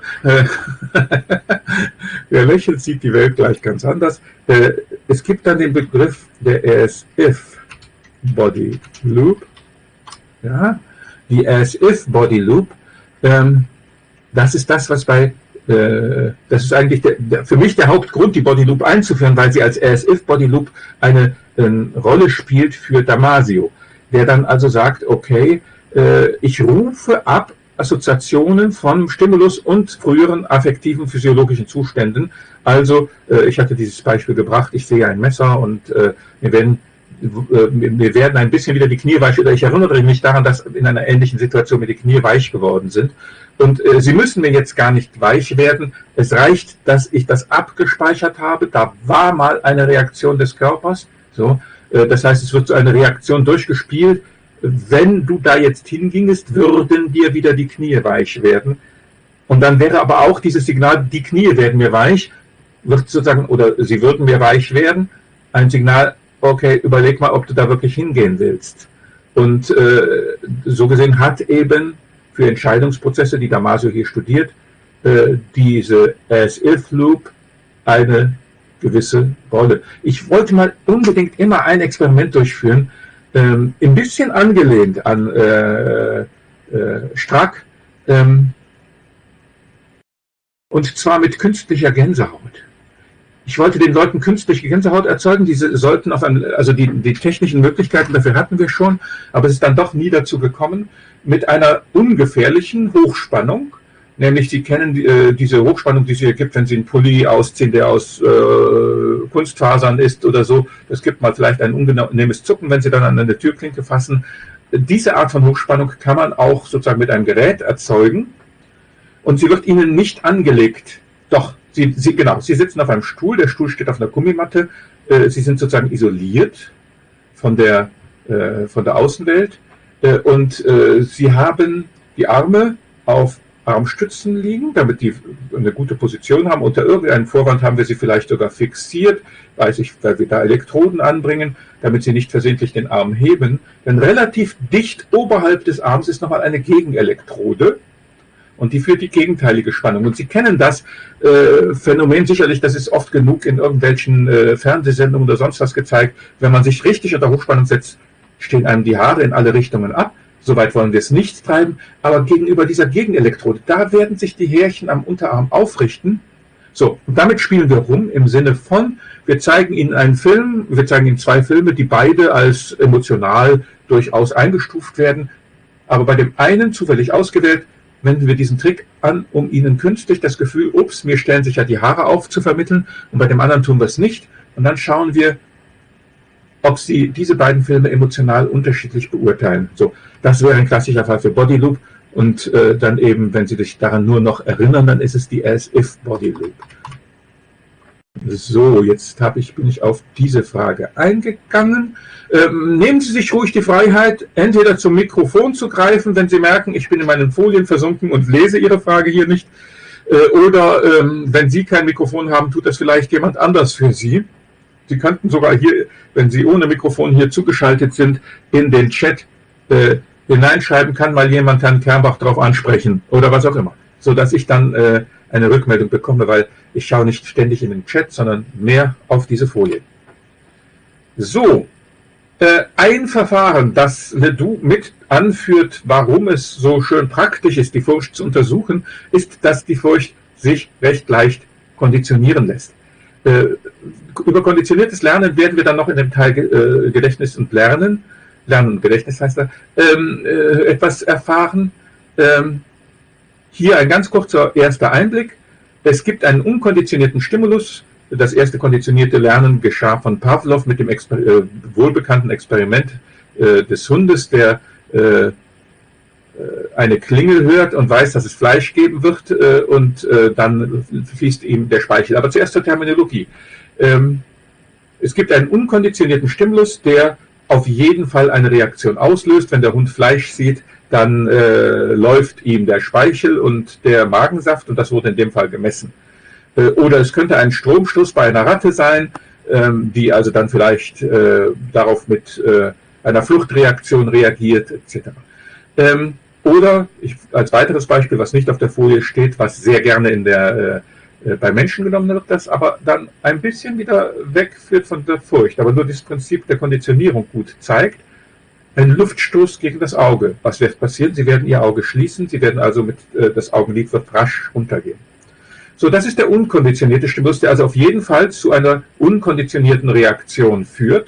Wer lächelt, sieht die Welt gleich ganz anders. Es gibt dann den Begriff der As-If Body Loop. Ja, die As-If Body Loop, ähm, das ist das, was bei, äh, das ist eigentlich der, der, für mich der Hauptgrund, die Body Loop einzuführen, weil sie als As-If Body Loop eine äh, Rolle spielt für Damasio, der dann also sagt, okay, äh, ich rufe ab Assoziationen von Stimulus und früheren affektiven physiologischen Zuständen. Also, äh, ich hatte dieses Beispiel gebracht, ich sehe ein Messer und äh, mir, werden, äh, mir werden ein bisschen wieder die Knie weich, oder ich erinnere mich daran, dass in einer ähnlichen Situation mir die Knie weich geworden sind. Und äh, sie müssen mir jetzt gar nicht weich werden. Es reicht, dass ich das abgespeichert habe. Da war mal eine Reaktion des Körpers. So, äh, das heißt, es wird so eine Reaktion durchgespielt. Wenn du da jetzt hingingest, würden dir wieder die Knie weich werden. Und dann wäre aber auch dieses Signal, die Knie werden mir weich, wird sozusagen, oder sie würden mir weich werden, ein Signal, okay, überleg mal, ob du da wirklich hingehen willst. Und äh, so gesehen hat eben für Entscheidungsprozesse, die Damasio hier studiert, äh, diese As-If-Loop eine gewisse Rolle. Ich wollte mal unbedingt immer ein Experiment durchführen, Ähm, ein bisschen angelehnt an äh, äh, Strack. Ähm, und zwar mit künstlicher Gänsehaut. Ich wollte den Leuten künstliche Gänsehaut erzeugen, diese sollten auf ein, also die, die technischen Möglichkeiten dafür hatten wir schon, aber es ist dann doch nie dazu gekommen, mit einer ungefährlichen Hochspannung, nämlich Sie kennen äh, diese Hochspannung, die es hier gibt, wenn Sie einen Pulli ausziehen, der aus äh, Kunstfasern ist oder so, das gibt mal vielleicht ein unangenehmes Zucken, wenn Sie dann an eine Türklinke fassen. Diese Art von Hochspannung kann man auch sozusagen mit einem Gerät erzeugen und sie wird Ihnen nicht angelegt. Doch, Sie, Sie, genau, Sie sitzen auf einem Stuhl, der Stuhl steht auf einer Gummimatte, äh, Sie sind sozusagen isoliert von der, äh, von der Außenwelt äh, und äh, Sie haben die Arme auf Armstützen liegen, damit die eine gute Position haben. Unter irgendeinem Vorwand haben wir sie vielleicht sogar fixiert, weiß ich, weil wir da Elektroden anbringen, damit sie nicht versehentlich den Arm heben. Denn relativ dicht oberhalb des Arms ist nochmal eine Gegenelektrode und die führt die gegenteilige Spannung. Und Sie kennen das äh, Phänomen sicherlich, das ist oft genug in irgendwelchen äh, Fernsehsendungen oder sonst was gezeigt. Wenn man sich richtig unter Hochspannung setzt, stehen einem die Haare in alle Richtungen ab. Soweit wollen wir es nicht treiben, aber gegenüber dieser Gegenelektrode, da werden sich die Härchen am Unterarm aufrichten. So, und damit spielen wir rum im Sinne von, wir zeigen Ihnen einen Film, wir zeigen Ihnen zwei Filme, die beide als emotional durchaus eingestuft werden, aber bei dem einen zufällig ausgewählt, wenden wir diesen Trick an, um Ihnen künstlich das Gefühl, ups, mir stellen sich ja die Haare auf, zu vermitteln, und bei dem anderen tun wir es nicht, und dann schauen wir, ob Sie diese beiden Filme emotional unterschiedlich beurteilen. So, das wäre ein klassischer Fall für Body Loop und äh, dann eben, wenn Sie sich daran nur noch erinnern, dann ist es die As-If Body Loop. So, jetzt habe ich, bin ich auf diese Frage eingegangen. Ähm, nehmen Sie sich ruhig die Freiheit, entweder zum Mikrofon zu greifen, wenn Sie merken, ich bin in meinen Folien versunken und lese Ihre Frage hier nicht, äh, oder ähm, wenn Sie kein Mikrofon haben, tut das vielleicht jemand anders für Sie. Sie könnten sogar hier, wenn Sie ohne Mikrofon hier zugeschaltet sind, in den Chat äh, hineinschreiben, kann mal jemand Herrn Kernbach darauf ansprechen oder was auch immer, sodass ich dann äh, eine Rückmeldung bekomme, weil ich schaue nicht ständig in den Chat, sondern mehr auf diese Folie. So, äh, ein Verfahren, das Ledoux mit anführt, warum es so schön praktisch ist, die Furcht zu untersuchen, ist, dass die Furcht sich recht leicht konditionieren lässt. Äh, über konditioniertes Lernen werden wir dann noch in dem Teil äh, Gedächtnis und Lernen, Lernen und Gedächtnis heißt da, ähm, äh, etwas erfahren. Ähm, hier ein ganz kurzer erster Einblick. Es gibt einen unkonditionierten Stimulus. Das erste konditionierte Lernen geschah von Pavlov mit dem Exper äh, wohlbekannten Experiment äh, des Hundes, der äh, eine Klingel hört und weiß, dass es Fleisch geben wird äh, und äh, dann fließt ihm der Speichel. Aber zuerst zur Terminologie. Ähm, es gibt einen unkonditionierten Stimulus, der auf jeden Fall eine Reaktion auslöst. Wenn der Hund Fleisch sieht, dann äh, läuft ihm der Speichel und der Magensaft und das wurde in dem Fall gemessen. Äh, oder es könnte ein Stromstoß bei einer Ratte sein, ähm, die also dann vielleicht äh, darauf mit äh, einer Fluchtreaktion reagiert, et cetera. Ähm, Oder ich, als weiteres Beispiel, was nicht auf der Folie steht, was sehr gerne in der, äh, bei Menschen genommen wird, das aber dann ein bisschen wieder wegführt von der Furcht, aber nur das Prinzip der Konditionierung gut zeigt. Ein Luftstoß gegen das Auge. Was wird passieren? Sie werden Ihr Auge schließen, Sie werden also mit, äh, das Augenlid wird rasch runtergehen. So, das ist der unkonditionierte Stimulus, der also auf jeden Fall zu einer unkonditionierten Reaktion führt.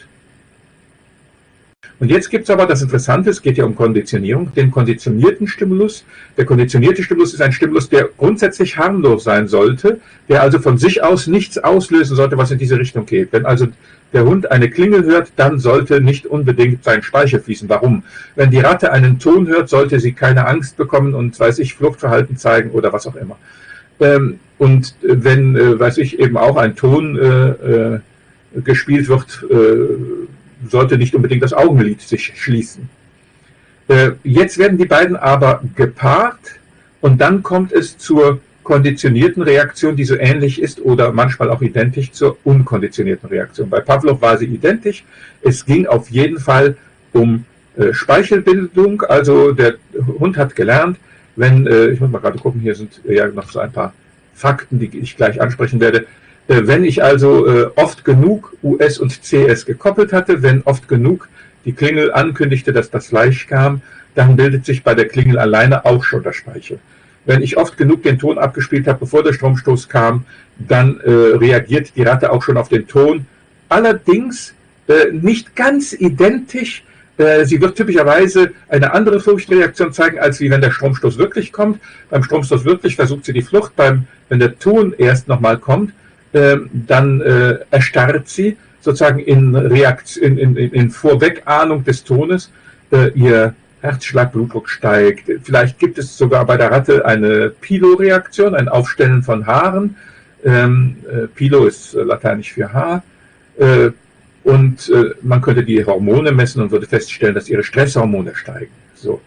Und jetzt gibt es aber das Interessante, es geht ja um Konditionierung, den konditionierten Stimulus. Der konditionierte Stimulus ist ein Stimulus, der grundsätzlich harmlos sein sollte, der also von sich aus nichts auslösen sollte, was in diese Richtung geht. Wenn also der Hund eine Klingel hört, dann sollte nicht unbedingt sein Speichel fließen. Warum? Wenn die Ratte einen Ton hört, sollte sie keine Angst bekommen und, weiß ich, Fluchtverhalten zeigen oder was auch immer. Ähm, und wenn, äh, weiß ich, eben auch ein Ton äh, äh, gespielt wird, äh, sollte nicht unbedingt das Augenlid sich schließen. Äh, jetzt werden die beiden aber gepaart und dann kommt es zur konditionierten Reaktion, die so ähnlich ist oder manchmal auch identisch zur unkonditionierten Reaktion. Bei Pavlov war sie identisch. Es ging auf jeden Fall um äh, Speichelbildung, also der Hund hat gelernt, wenn, äh, ich muss mal gerade gucken, hier sind äh, ja noch so ein paar Fakten, die ich gleich ansprechen werde. Wenn ich also äh, oft genug U S und C S gekoppelt hatte, wenn oft genug die Klingel ankündigte, dass das Fleisch kam, dann bildet sich bei der Klingel alleine auch schon der Speichel. Wenn ich oft genug den Ton abgespielt habe, bevor der Stromstoß kam, dann äh, reagiert die Ratte auch schon auf den Ton. Allerdings äh, nicht ganz identisch. Äh, sie wird typischerweise eine andere Furchtreaktion zeigen, als wie wenn der Stromstoß wirklich kommt. Beim Stromstoß wirklich versucht sie die Flucht. Beim, wenn der Ton erst nochmal kommt, äh, dann äh, erstarrt sie sozusagen in, Reaktion, in, in, in Vorwegahnung des Tones. Äh, ihr Herzschlag, Blutdruck steigt. Vielleicht gibt es sogar bei der Ratte eine Piloreaktion, ein Aufstellen von Haaren. Ähm, äh, Pilo ist äh, lateinisch für Haar. Äh, und äh, man könnte die Hormone messen und würde feststellen, dass ihre Stresshormone steigen. So.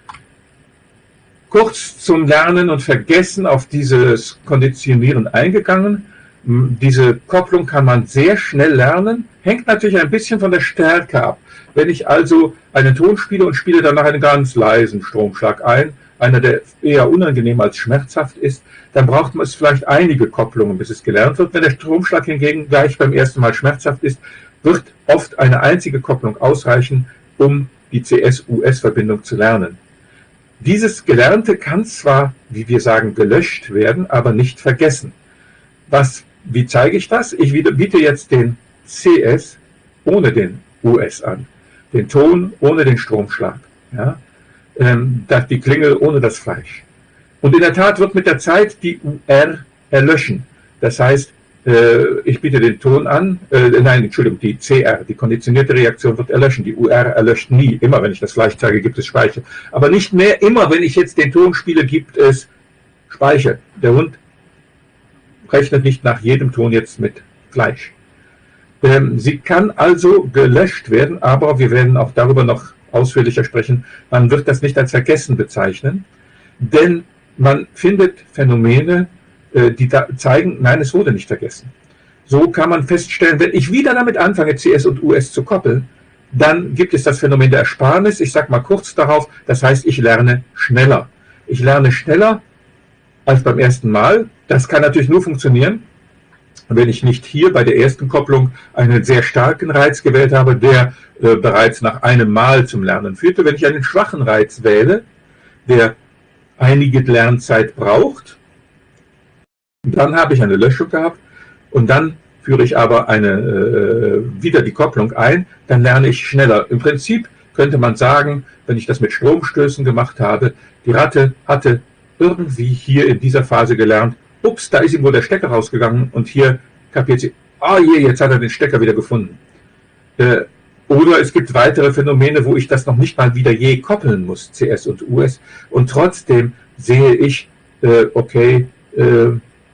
Kurz zum Lernen und Vergessen auf dieses Konditionieren eingegangen. Diese Kopplung kann man sehr schnell lernen, hängt natürlich ein bisschen von der Stärke ab. Wenn ich also einen Ton spiele und spiele danach einen ganz leisen Stromschlag ein, einer, der eher unangenehm als schmerzhaft ist, dann braucht man es vielleicht einige Kopplungen, bis es gelernt wird. Wenn der Stromschlag hingegen gleich beim ersten Mal schmerzhaft ist, wird oft eine einzige Kopplung ausreichen, um die C S U S-Verbindung zu lernen. Dieses Gelernte kann zwar, wie wir sagen, gelöscht werden, aber nicht vergessen. Was Wie zeige ich das? Ich biete jetzt den C S ohne den U S an, den Ton ohne den Stromschlag, ja? ähm, die Klingel ohne das Fleisch. Und in der Tat wird mit der Zeit die U R erlöschen. Das heißt, äh, ich biete den Ton an, äh, nein, Entschuldigung, die C R, die konditionierte Reaktion wird erlöschen. Die U R erlöscht nie. Immer wenn ich das Fleisch zeige, gibt es Speicher. Aber nicht mehr immer, wenn ich jetzt den Ton spiele, gibt es Speicher. Der Hund rechnet nicht nach jedem Ton jetzt mit Fleisch. Ähm, sie kann also gelöscht werden, aber wir werden auch darüber noch ausführlicher sprechen. Man wird das nicht als Vergessen bezeichnen, denn man findet Phänomene, äh, die da zeigen, nein, es wurde nicht vergessen. So kann man feststellen, wenn ich wieder damit anfange, C S und U S zu koppeln, dann gibt es das Phänomen der Ersparnis. Ich sage mal kurz darauf, das heißt, ich lerne schneller. Ich lerne schneller als beim ersten Mal. Das kann natürlich nur funktionieren, wenn ich nicht hier bei der ersten Kopplung einen sehr starken Reiz gewählt habe, der äh, bereits nach einem Mal zum Lernen führte. Wenn ich einen schwachen Reiz wähle, der einige Lernzeit braucht, dann habe ich eine Löschung gehabt und dann führe ich aber eine, äh, wieder die Kopplung ein, dann lerne ich schneller. Im Prinzip könnte man sagen, wenn ich das mit Stromstößen gemacht habe, die Ratte hatte irgendwie hier in dieser Phase gelernt, ups, da ist ihm wohl der Stecker rausgegangen und hier kapiert sie, ah je, jetzt hat er den Stecker wieder gefunden. Äh, oder es gibt weitere Phänomene, wo ich das noch nicht mal wieder je koppeln muss, C S und U S, und trotzdem sehe ich, äh, okay, äh,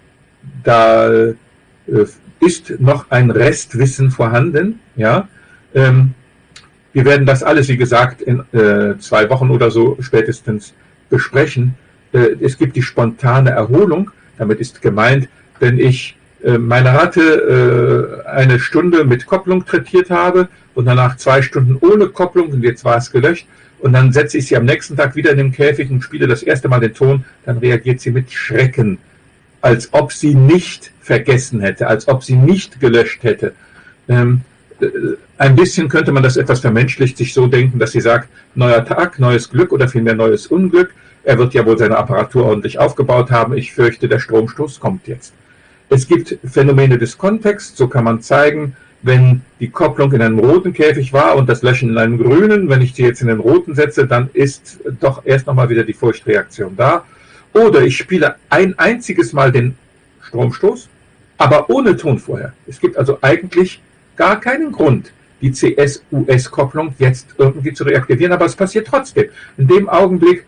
da äh, ist noch ein Restwissen vorhanden, ja. Ähm, wir werden das alles, wie gesagt, in äh, zwei Wochen oder so spätestens besprechen. Es gibt die spontane Erholung, damit ist gemeint, wenn ich äh, meine Ratte äh, eine Stunde mit Kopplung trätiert habe und danach zwei Stunden ohne Kopplung und jetzt war es gelöscht und dann setze ich sie am nächsten Tag wieder in den Käfig und spiele das erste Mal den Ton, dann reagiert sie mit Schrecken, als ob sie nicht vergessen hätte, als ob sie nicht gelöscht hätte. Ähm, äh, ein bisschen könnte man das etwas vermenschlicht sich so denken, dass sie sagt, neuer Tag, neues Glück oder vielmehr neues Unglück. Er wird ja wohl seine Apparatur ordentlich aufgebaut haben. Ich fürchte, der Stromstoß kommt jetzt. Es gibt Phänomene des Kontexts. So kann man zeigen, wenn die Kopplung in einem roten Käfig war und das Löschen in einem grünen, wenn ich sie jetzt in den roten setze, dann ist doch erst nochmal wieder die Furchtreaktion da. Oder ich spiele ein einziges Mal den Stromstoß, aber ohne Ton vorher. Es gibt also eigentlich gar keinen Grund, die C S U S-Kopplung jetzt irgendwie zu reaktivieren, aber es passiert trotzdem. In dem Augenblick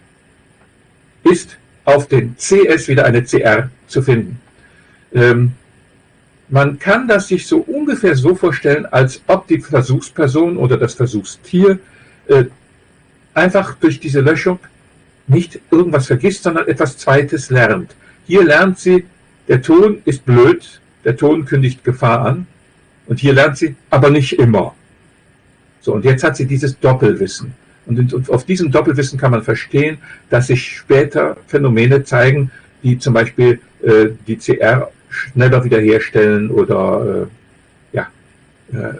ist auf den C S wieder eine C R zu finden. Ähm, man kann das sich so ungefähr so vorstellen, als ob die Versuchsperson oder das Versuchstier äh, einfach durch diese Löschung nicht irgendwas vergisst, sondern etwas Zweites lernt. Hier lernt sie, der Ton ist blöd, der Ton kündigt Gefahr an und hier lernt sie, aber nicht immer. So, und jetzt hat sie dieses Doppelwissen. Und auf diesem Doppelwissen kann man verstehen, dass sich später Phänomene zeigen, die zum Beispiel äh, die C R schneller wiederherstellen oder äh, ja, äh,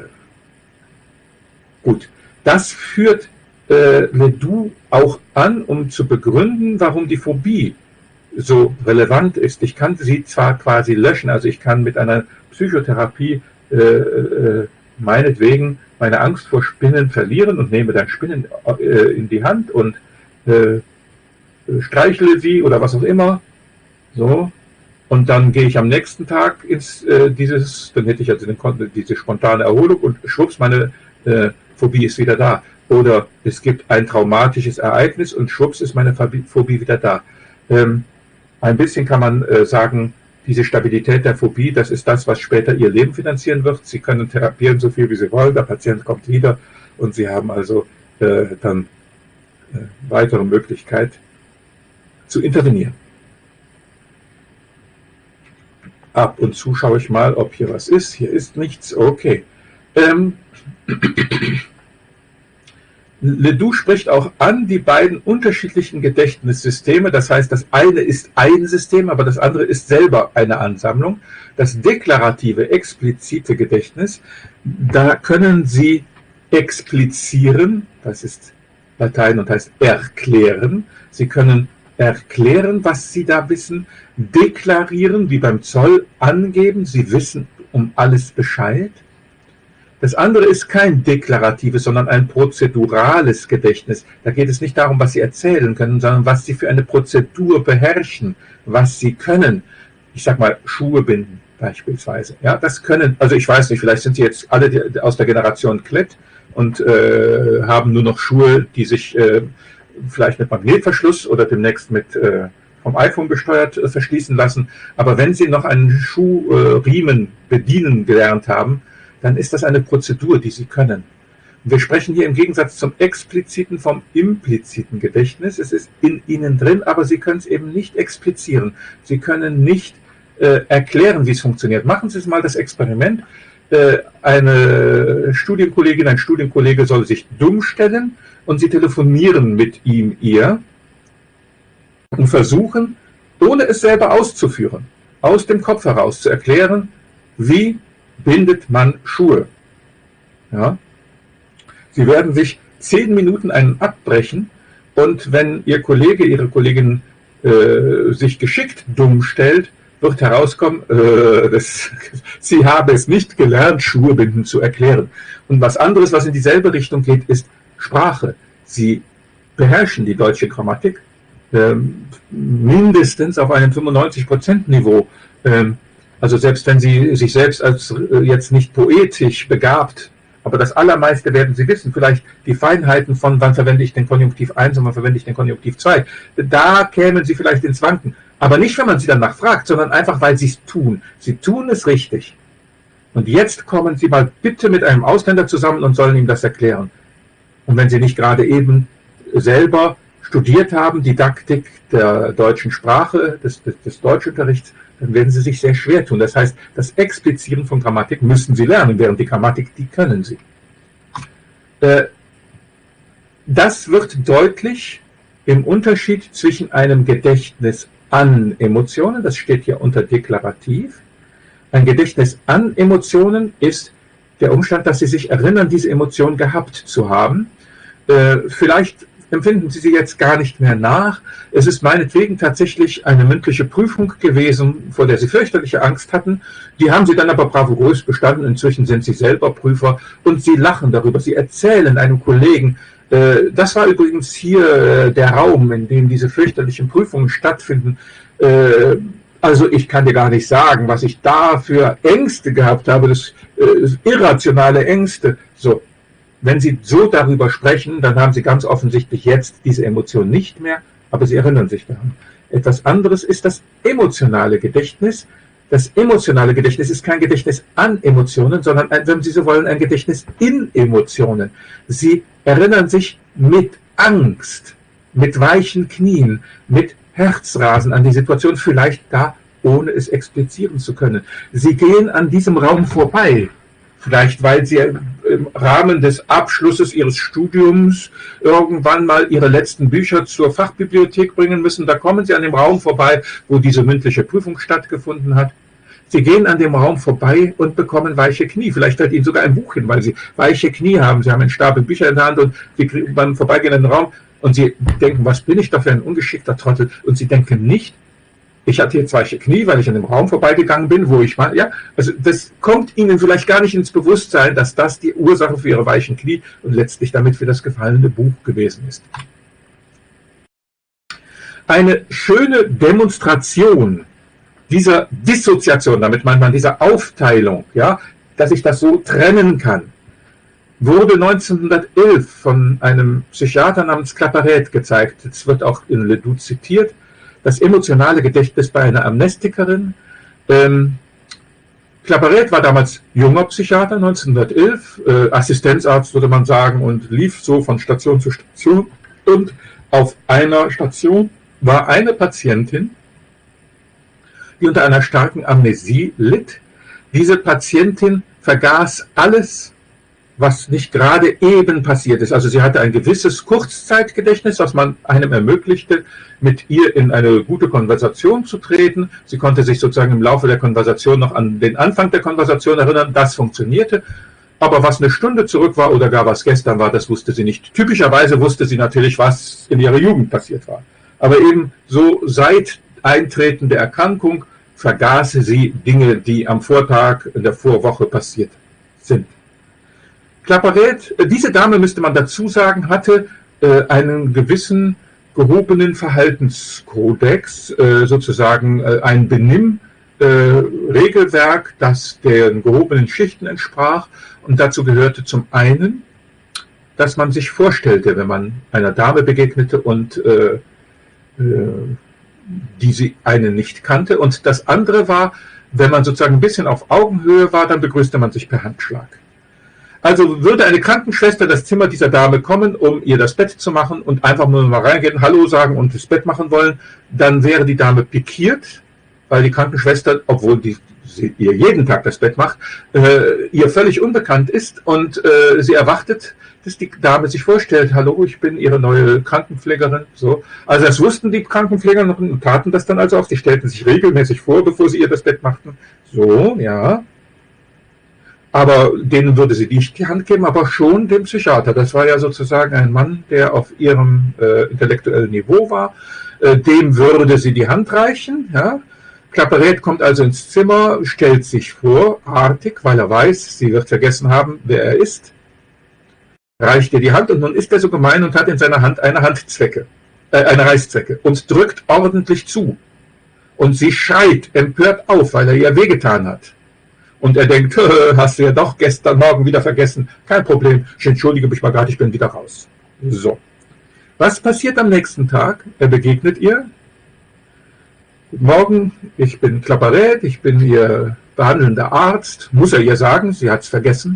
gut. Das führt äh, Ledoux auch an, um zu begründen, warum die Phobie so relevant ist. Ich kann sie zwar quasi löschen, also ich kann mit einer Psychotherapie äh, äh, meinetwegen meine Angst vor Spinnen verlieren und nehme dann Spinnen äh, in die Hand und äh, streichle sie oder was auch immer. So. Und dann gehe ich am nächsten Tag ins äh, dieses, dann hätte ich also den, diese spontane Erholung und schwupps, meine äh, Phobie ist wieder da. Oder es gibt ein traumatisches Ereignis und schwupps ist meine Phobie wieder da. Ähm, ein bisschen kann man äh, sagen, diese Stabilität der Phobie, das ist das, was später ihr Leben finanzieren wird. Sie können therapieren, so viel wie Sie wollen, der Patient kommt wieder und Sie haben also äh, dann äh, weitere Möglichkeit zu intervenieren. Ab und zu schaue ich mal, ob hier was ist. Hier ist nichts. Okay. Ähm, Ledoux spricht auch an die beiden unterschiedlichen Gedächtnissysteme. Das heißt, das eine ist ein System, aber das andere ist selber eine Ansammlung. Das deklarative, explizite Gedächtnis, da können Sie explizieren, das ist Latein und heißt erklären. Sie können erklären, was Sie da wissen, deklarieren, wie beim Zoll angeben, Sie wissen um alles Bescheid. Das andere ist kein deklaratives, sondern ein prozedurales Gedächtnis. Da geht es nicht darum, was Sie erzählen können, sondern was Sie für eine Prozedur beherrschen, was Sie können. Ich sag mal, Schuhe binden beispielsweise. Ja, das können, also ich weiß nicht, vielleicht sind Sie jetzt alle aus der Generation Klett und äh, haben nur noch Schuhe, die sich äh, vielleicht mit Magnetverschluss oder demnächst mit äh, vom iPhone gesteuert äh, verschließen lassen. Aber wenn Sie noch einen Schuhriemen äh, bedienen gelernt haben, dann ist das eine Prozedur, die Sie können. Wir sprechen hier im Gegensatz zum expliziten vom impliziten Gedächtnis. Es ist in Ihnen drin, aber Sie können es eben nicht explizieren. Sie können nicht äh, erklären, wie es funktioniert. Machen Sie mal das Experiment. Äh, eine Studienkollegin, ein Studienkollege soll sich dumm stellen und Sie telefonieren mit ihm, ihr und versuchen, ohne es selber auszuführen, aus dem Kopf heraus zu erklären, wie bindet man Schuhe. Ja? Sie werden sich zehn Minuten einen abbrechen und wenn Ihr Kollege, Ihre Kollegin äh, sich geschickt dumm stellt, wird herauskommen, äh, das, Sie haben es nicht gelernt, Schuhe binden zu erklären. Und was anderes, was in dieselbe Richtung geht, ist Sprache. Sie beherrschen die deutsche Grammatik äh, mindestens auf einem fünfundneunzig Prozent Niveau. Äh, Also selbst wenn Sie sich selbst als jetzt nicht poetisch begabt, aber das Allermeiste werden Sie wissen, vielleicht die Feinheiten von, wann verwende ich den Konjunktiv eins und wann verwende ich den Konjunktiv zwei, da kämen Sie vielleicht ins Wanken. Aber nicht, wenn man Sie danach fragt, sondern einfach, weil Sie es tun. Sie tun es richtig. Und jetzt kommen Sie mal bitte mit einem Ausländer zusammen und sollen ihm das erklären. Und wenn Sie nicht gerade eben selber studiert haben, Didaktik der deutschen Sprache, des, des, des Deutschunterrichts, dann werden Sie sich sehr schwer tun. Das heißt, das Explizieren von Grammatik müssen Sie lernen, während die Grammatik, die können Sie. Äh, das wird deutlich im Unterschied zwischen einem Gedächtnis an Emotionen, das steht hier unter deklarativ. Ein Gedächtnis an Emotionen ist der Umstand, dass Sie sich erinnern, diese Emotion gehabt zu haben. Äh, vielleicht empfinden Sie sie jetzt gar nicht mehr nach. Es ist meinetwegen tatsächlich eine mündliche Prüfung gewesen, vor der Sie fürchterliche Angst hatten. Die haben Sie dann aber bravourös bestanden. Inzwischen sind Sie selber Prüfer und Sie lachen darüber. Sie erzählen einem Kollegen, äh, das war übrigens hier äh, der Raum, in dem diese fürchterlichen Prüfungen stattfinden. Äh, also ich kann dir gar nicht sagen, was ich da für Ängste gehabt habe, das, äh, das irrationale Ängste. So. Wenn Sie so darüber sprechen, dann haben Sie ganz offensichtlich jetzt diese Emotion nicht mehr, aber Sie erinnern sich daran. Etwas anderes ist das emotionale Gedächtnis. Das emotionale Gedächtnis ist kein Gedächtnis an Emotionen, sondern, wenn Sie so wollen, ein Gedächtnis in Emotionen. Sie erinnern sich mit Angst, mit weichen Knien, mit Herzrasen an die Situation, vielleicht da, ohne es explizieren zu können. Sie gehen an diesem Raum vorbei. Vielleicht, weil Sie im Rahmen des Abschlusses Ihres Studiums irgendwann mal Ihre letzten Bücher zur Fachbibliothek bringen müssen. Da kommen Sie an dem Raum vorbei, wo diese mündliche Prüfung stattgefunden hat. Sie gehen an dem Raum vorbei und bekommen weiche Knie. Vielleicht fällt Ihnen sogar ein Buch hin, weil Sie weiche Knie haben. Sie haben einen Stapel Bücher in der Hand und Sie kriegen beim Vorbeigehen in den Raum und Sie denken, was bin ich doch für ein ungeschickter Trottel? Und Sie denken nicht, ich hatte jetzt weiche Knie, weil ich an dem Raum vorbeigegangen bin, wo ich mal, ja, also das kommt Ihnen vielleicht gar nicht ins Bewusstsein, dass das die Ursache für Ihre weichen Knie und letztlich damit für das gefallene Buch gewesen ist. Eine schöne Demonstration dieser Dissoziation, damit meint man dieser Aufteilung, ja, dass ich das so trennen kann, wurde neunzehnhundertelf von einem Psychiater namens Claparède gezeigt. Es wird auch in Ledoux zitiert. Das emotionale Gedächtnis bei einer Amnestikerin. Ähm, Claparède war damals junger Psychiater, neunzehnhundertelf, äh, Assistenzarzt würde man sagen, und lief so von Station zu Station. Und auf einer Station war eine Patientin, die unter einer starken Amnesie litt. Diese Patientin vergaß alles, was nicht gerade eben passiert ist. Also sie hatte ein gewisses Kurzzeitgedächtnis, was man einem ermöglichte, mit ihr in eine gute Konversation zu treten. Sie konnte sich sozusagen im Laufe der Konversation noch an den Anfang der Konversation erinnern. Das funktionierte. Aber was eine Stunde zurück war oder gar was gestern war, das wusste sie nicht. Typischerweise wusste sie natürlich, was in ihrer Jugend passiert war. Aber eben so seit Eintreten der Erkrankung vergaß sie Dinge, die am Vortag in der Vorwoche passiert sind. Claparède, diese Dame, müsste man dazu sagen, hatte äh, einen gewissen gehobenen Verhaltenskodex, äh, sozusagen äh, ein Benimm-Regelwerk, äh, das den gehobenen Schichten entsprach. Und dazu gehörte zum einen, dass man sich vorstellte, wenn man einer Dame begegnete und äh, äh, die sie einen nicht kannte. Und das andere war, wenn man sozusagen ein bisschen auf Augenhöhe war, dann begrüßte man sich per Handschlag. Also würde eine Krankenschwester das Zimmer dieser Dame kommen, um ihr das Bett zu machen und einfach nur mal reingehen, Hallo sagen und das Bett machen wollen, dann wäre die Dame pikiert, weil die Krankenschwester, obwohl die, sie ihr jeden Tag das Bett macht, äh, ihr völlig unbekannt ist und äh, sie erwartet, dass die Dame sich vorstellt, hallo, ich bin ihre neue Krankenpflegerin. So. Also das wussten die Krankenpfleger noch und taten das dann also auch. Die stellten sich regelmäßig vor, bevor sie ihr das Bett machten. So, ja. Aber denen würde sie nicht die Hand geben, aber schon dem Psychiater. Das war ja sozusagen ein Mann, der auf ihrem äh, intellektuellen Niveau war. Äh, dem würde sie die Hand reichen. Ja. Claparède kommt also ins Zimmer, stellt sich vor, artig, weil er weiß, sie wird vergessen haben, wer er ist. Reicht ihr die Hand und nun ist er so gemein und hat in seiner Hand eine Handzwecke, äh, eine Reißzwecke und drückt ordentlich zu. Und sie schreit empört auf, weil er ihr wehgetan hat. Und er denkt, hast du ja doch gestern Morgen wieder vergessen. Kein Problem, ich entschuldige mich mal gerade, ich bin wieder raus. So. Was passiert am nächsten Tag? Er begegnet ihr. Guten Morgen, ich bin Claparède, ich bin Ihr behandelnder Arzt. Muss er ihr sagen, sie hat es vergessen.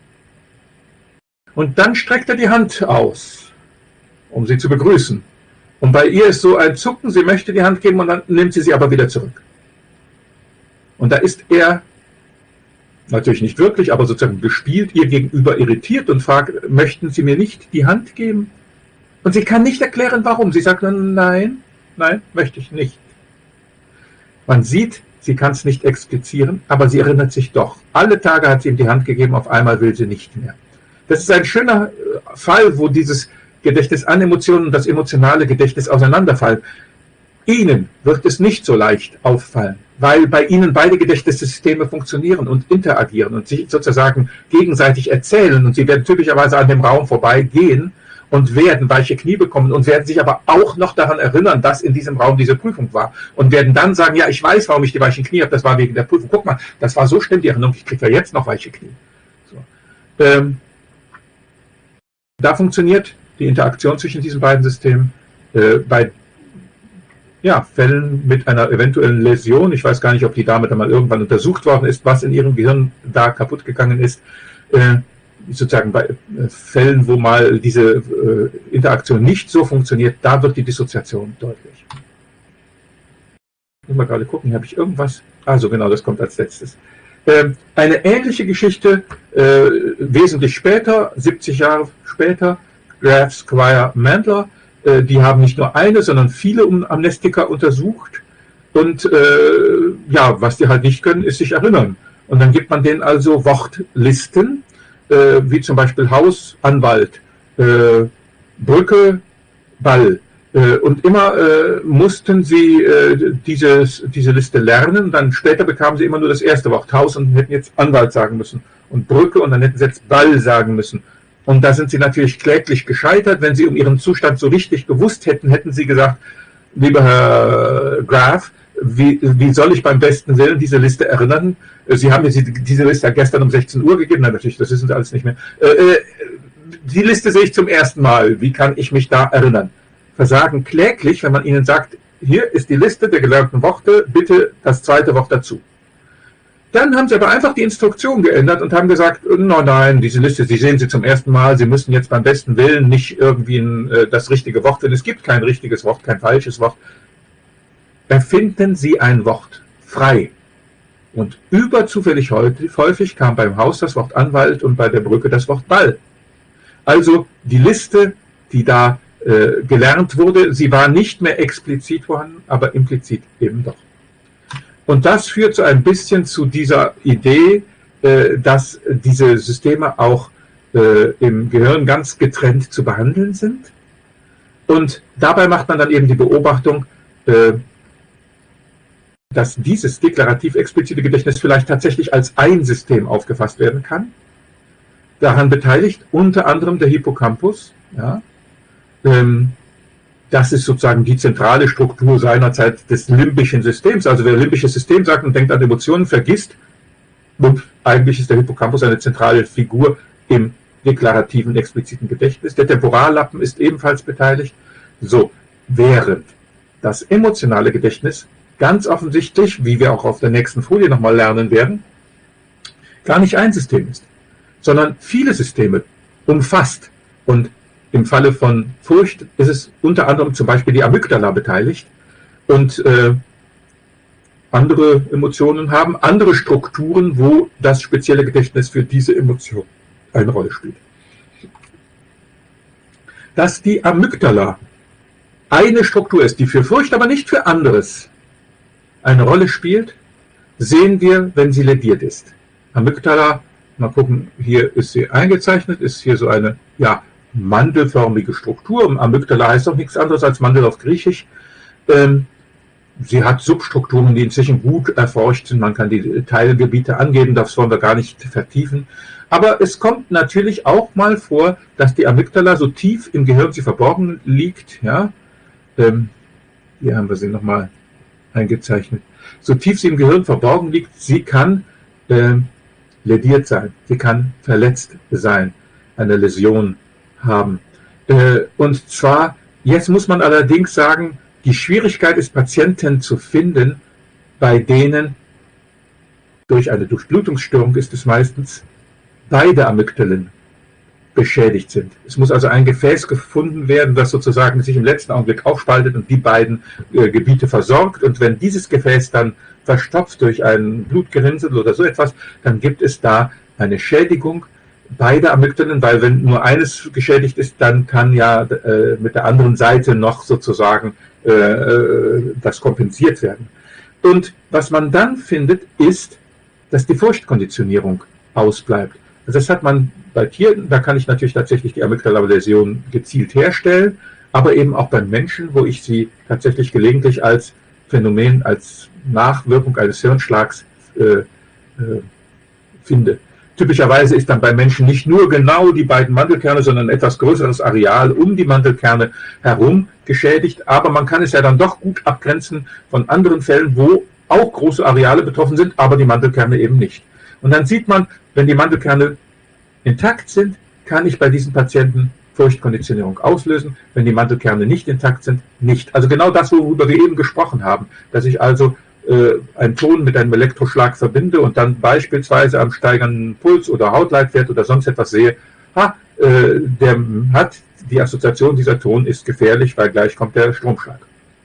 Und dann streckt er die Hand aus, um sie zu begrüßen. Und bei ihr ist so ein Zucken, sie möchte die Hand geben und dann nimmt sie sie aber wieder zurück. Und da ist er, natürlich nicht wirklich, aber sozusagen gespielt, ihr gegenüber irritiert und fragt, möchten Sie mir nicht die Hand geben? Und sie kann nicht erklären, warum. Sie sagt dann, nein, nein, möchte ich nicht. Man sieht, sie kann es nicht explizieren, aber sie erinnert sich doch. Alle Tage hat sie ihm die Hand gegeben, auf einmal will sie nicht mehr. Das ist ein schöner Fall, wo dieses Gedächtnis an Emotionen und das emotionale Gedächtnis auseinanderfallen. Ihnen wird es nicht so leicht auffallen, weil bei Ihnen beide Gedächtnissysteme funktionieren und interagieren und sich sozusagen gegenseitig erzählen. Und Sie werden typischerweise an dem Raum vorbeigehen und werden weiche Knie bekommen und werden sich aber auch noch daran erinnern, dass in diesem Raum diese Prüfung war. Und werden dann sagen, ja, ich weiß, warum ich die weichen Knie habe, das war wegen der Prüfung. Guck mal, das war so schlimm, die Erinnerung, ich kriege ja jetzt noch weiche Knie. So. Ähm, da funktioniert die Interaktion zwischen diesen beiden Systemen äh, bei ja, Fällen mit einer eventuellen Läsion. Ich weiß gar nicht, ob die Dame da mal irgendwann untersucht worden ist, was in ihrem Gehirn da kaputt gegangen ist. Äh, sozusagen bei äh, Fällen, wo mal diese äh, Interaktion nicht so funktioniert, da wird die Dissoziation deutlich. Ich muss mal gerade gucken, habe ich irgendwas? Also genau, das kommt als letztes. Äh, eine ähnliche Geschichte, äh, wesentlich später, siebzig Jahre später, Graf Squire Mandler. Die haben nicht nur eine, sondern viele Amnestiker untersucht. Und äh, ja, was die halt nicht können, ist sich erinnern. Und dann gibt man denen also Wortlisten, äh, wie zum Beispiel Haus, Anwalt, äh, Brücke, Ball. Und immer äh, mussten sie äh, dieses, diese Liste lernen. Dann später bekamen sie immer nur das erste Wort, Haus, und hätten jetzt Anwalt sagen müssen und Brücke, und dann hätten sie jetzt Ball sagen müssen. Und da sind sie natürlich kläglich gescheitert. Wenn sie um ihren Zustand so richtig gewusst hätten, hätten sie gesagt, lieber Herr Graf, wie, wie soll ich beim besten Willen diese Liste erinnern? Sie haben mir diese Liste gestern um sechzehn Uhr gegeben. Nein, natürlich, das wissen Sie alles nicht mehr. Äh, die Liste sehe ich zum ersten Mal. Wie kann ich mich da erinnern? Versagen kläglich, wenn man ihnen sagt, hier ist die Liste der gelernten Worte, bitte das zweite Wort dazu. Dann haben sie aber einfach die Instruktion geändert und haben gesagt, nein, nein, diese Liste, Sie sehen sie zum ersten Mal, Sie müssen jetzt beim besten Willen nicht irgendwie ein, äh, das richtige Wort finden. Es gibt kein richtiges Wort, kein falsches Wort. Erfinden Sie ein Wort, frei. Und überzufällig häufig kam beim Haus das Wort Anwalt und bei der Brücke das Wort Ball. Also die Liste, die da äh, gelernt wurde, sie war nicht mehr explizit vorhanden, aber implizit eben doch. Und das führt so ein bisschen zu dieser Idee, äh, dass diese Systeme auch äh, im Gehirn ganz getrennt zu behandeln sind. Und dabei macht man dann eben die Beobachtung, äh, dass dieses deklarativ-explizite Gedächtnis vielleicht tatsächlich als ein System aufgefasst werden kann. Daran beteiligt unter anderem der Hippocampus. Ja. Ähm, das ist sozusagen die zentrale Struktur seinerzeit des limbischen Systems. Also wer limbisches System sagt und denkt an Emotionen, vergisst, und eigentlich ist der Hippocampus eine zentrale Figur im deklarativen, expliziten Gedächtnis. Der Temporallappen ist ebenfalls beteiligt. So, während das emotionale Gedächtnis ganz offensichtlich, wie wir auch auf der nächsten Folie nochmal lernen werden, gar nicht ein System ist, sondern viele Systeme umfasst. Und im Falle von Furcht ist es unter anderem zum Beispiel die Amygdala beteiligt, und äh, andere Emotionen haben andere Strukturen, wo das spezielle Gedächtnis für diese Emotion eine Rolle spielt. Dass die Amygdala eine Struktur ist, die für Furcht, aber nicht für anderes eine Rolle spielt, sehen wir, wenn sie lädiert ist. Amygdala, mal gucken, hier ist sie eingezeichnet, ist hier so eine, ja, mandelförmige Struktur. Amygdala heißt auch nichts anderes als Mandel auf Griechisch. Ähm, sie hat Substrukturen, die inzwischen gut erforscht sind. Man kann die Teilgebiete angeben, das wollen wir gar nicht vertiefen. Aber es kommt natürlich auch mal vor, dass die Amygdala so tief im Gehirn sie verborgen liegt. Ja? Ähm, hier haben wir sie nochmal eingezeichnet. So tief sie im Gehirn verborgen liegt, sie kann äh, lädiert sein, sie kann verletzt sein, eine Läsion haben. Äh, und zwar, jetzt muss man allerdings sagen, die Schwierigkeit ist, Patienten zu finden, bei denen durch eine Durchblutungsstörung ist es meistens beide Amygdalen beschädigt sind. Es muss also ein Gefäß gefunden werden, das sozusagen sich im letzten Augenblick aufspaltet und die beiden äh, Gebiete versorgt. Und wenn dieses Gefäß dann verstopft durch ein Blutgerinnsel oder so etwas, dann gibt es da eine Schädigung beider Amygdalen, weil wenn nur eines geschädigt ist, dann kann ja äh, mit der anderen Seite noch sozusagen äh, das kompensiert werden. Und was man dann findet, ist, dass die Furchtkonditionierung ausbleibt. Also das hat man bei Tieren, da kann ich natürlich tatsächlich die Amygdala-Läsion gezielt herstellen, aber eben auch beim Menschen, wo ich sie tatsächlich gelegentlich als Phänomen, als Nachwirkung eines Hirnschlags äh, äh, finde. Typischerweise ist dann bei Menschen nicht nur genau die beiden Mandelkerne, sondern ein etwas größeres Areal um die Mandelkerne herum geschädigt, aber man kann es ja dann doch gut abgrenzen von anderen Fällen, wo auch große Areale betroffen sind, aber die Mandelkerne eben nicht. Und dann sieht man, wenn die Mandelkerne intakt sind, kann ich bei diesen Patienten Furchtkonditionierung auslösen. Wenn die Mandelkerne nicht intakt sind, nicht. Also genau das, worüber wir eben gesprochen haben, dass ich also äh, einen Ton mit einem Elektroschlag verbinde und dann beispielsweise am steigenden Puls oder Hautleitwert oder sonst etwas sehe, ha, äh, der hat die Assoziation, dieser Ton ist gefährlich, weil gleich kommt der Stromschlag.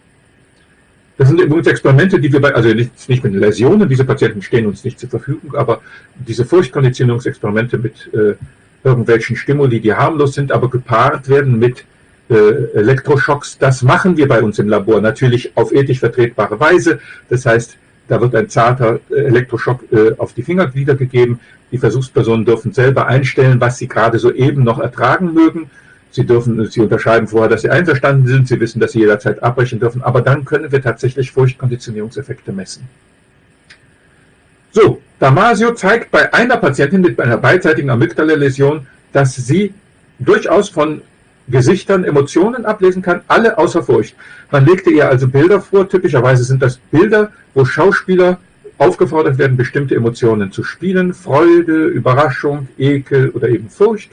Das sind übrigens Experimente, die wir bei, also nicht, nicht mit Läsionen, diese Patienten stehen uns nicht zur Verfügung, aber diese Furchtkonditionierungsexperimente mit äh, irgendwelchen Stimuli, die harmlos sind, aber gepaart werden mit äh, Elektroschocks, das machen wir bei uns im Labor, natürlich auf ethisch vertretbare Weise. Das heißt, da wird ein zarter Elektroschock äh, auf die Fingerglieder gegeben. Die Versuchspersonen dürfen selber einstellen, was sie gerade so eben noch ertragen mögen. Sie dürfen, Sie unterschreiben vorher, dass Sie einverstanden sind, Sie wissen, dass Sie jederzeit abbrechen dürfen, aber dann können wir tatsächlich Furchtkonditionierungseffekte messen. So, Damasio zeigt bei einer Patientin mit einer beidseitigen Amygdala-Läsion, dass sie durchaus von Gesichtern Emotionen ablesen kann, alle außer Furcht. Man legte ihr also Bilder vor, typischerweise sind das Bilder, wo Schauspieler aufgefordert werden, bestimmte Emotionen zu spielen, Freude, Überraschung, Ekel oder eben Furcht.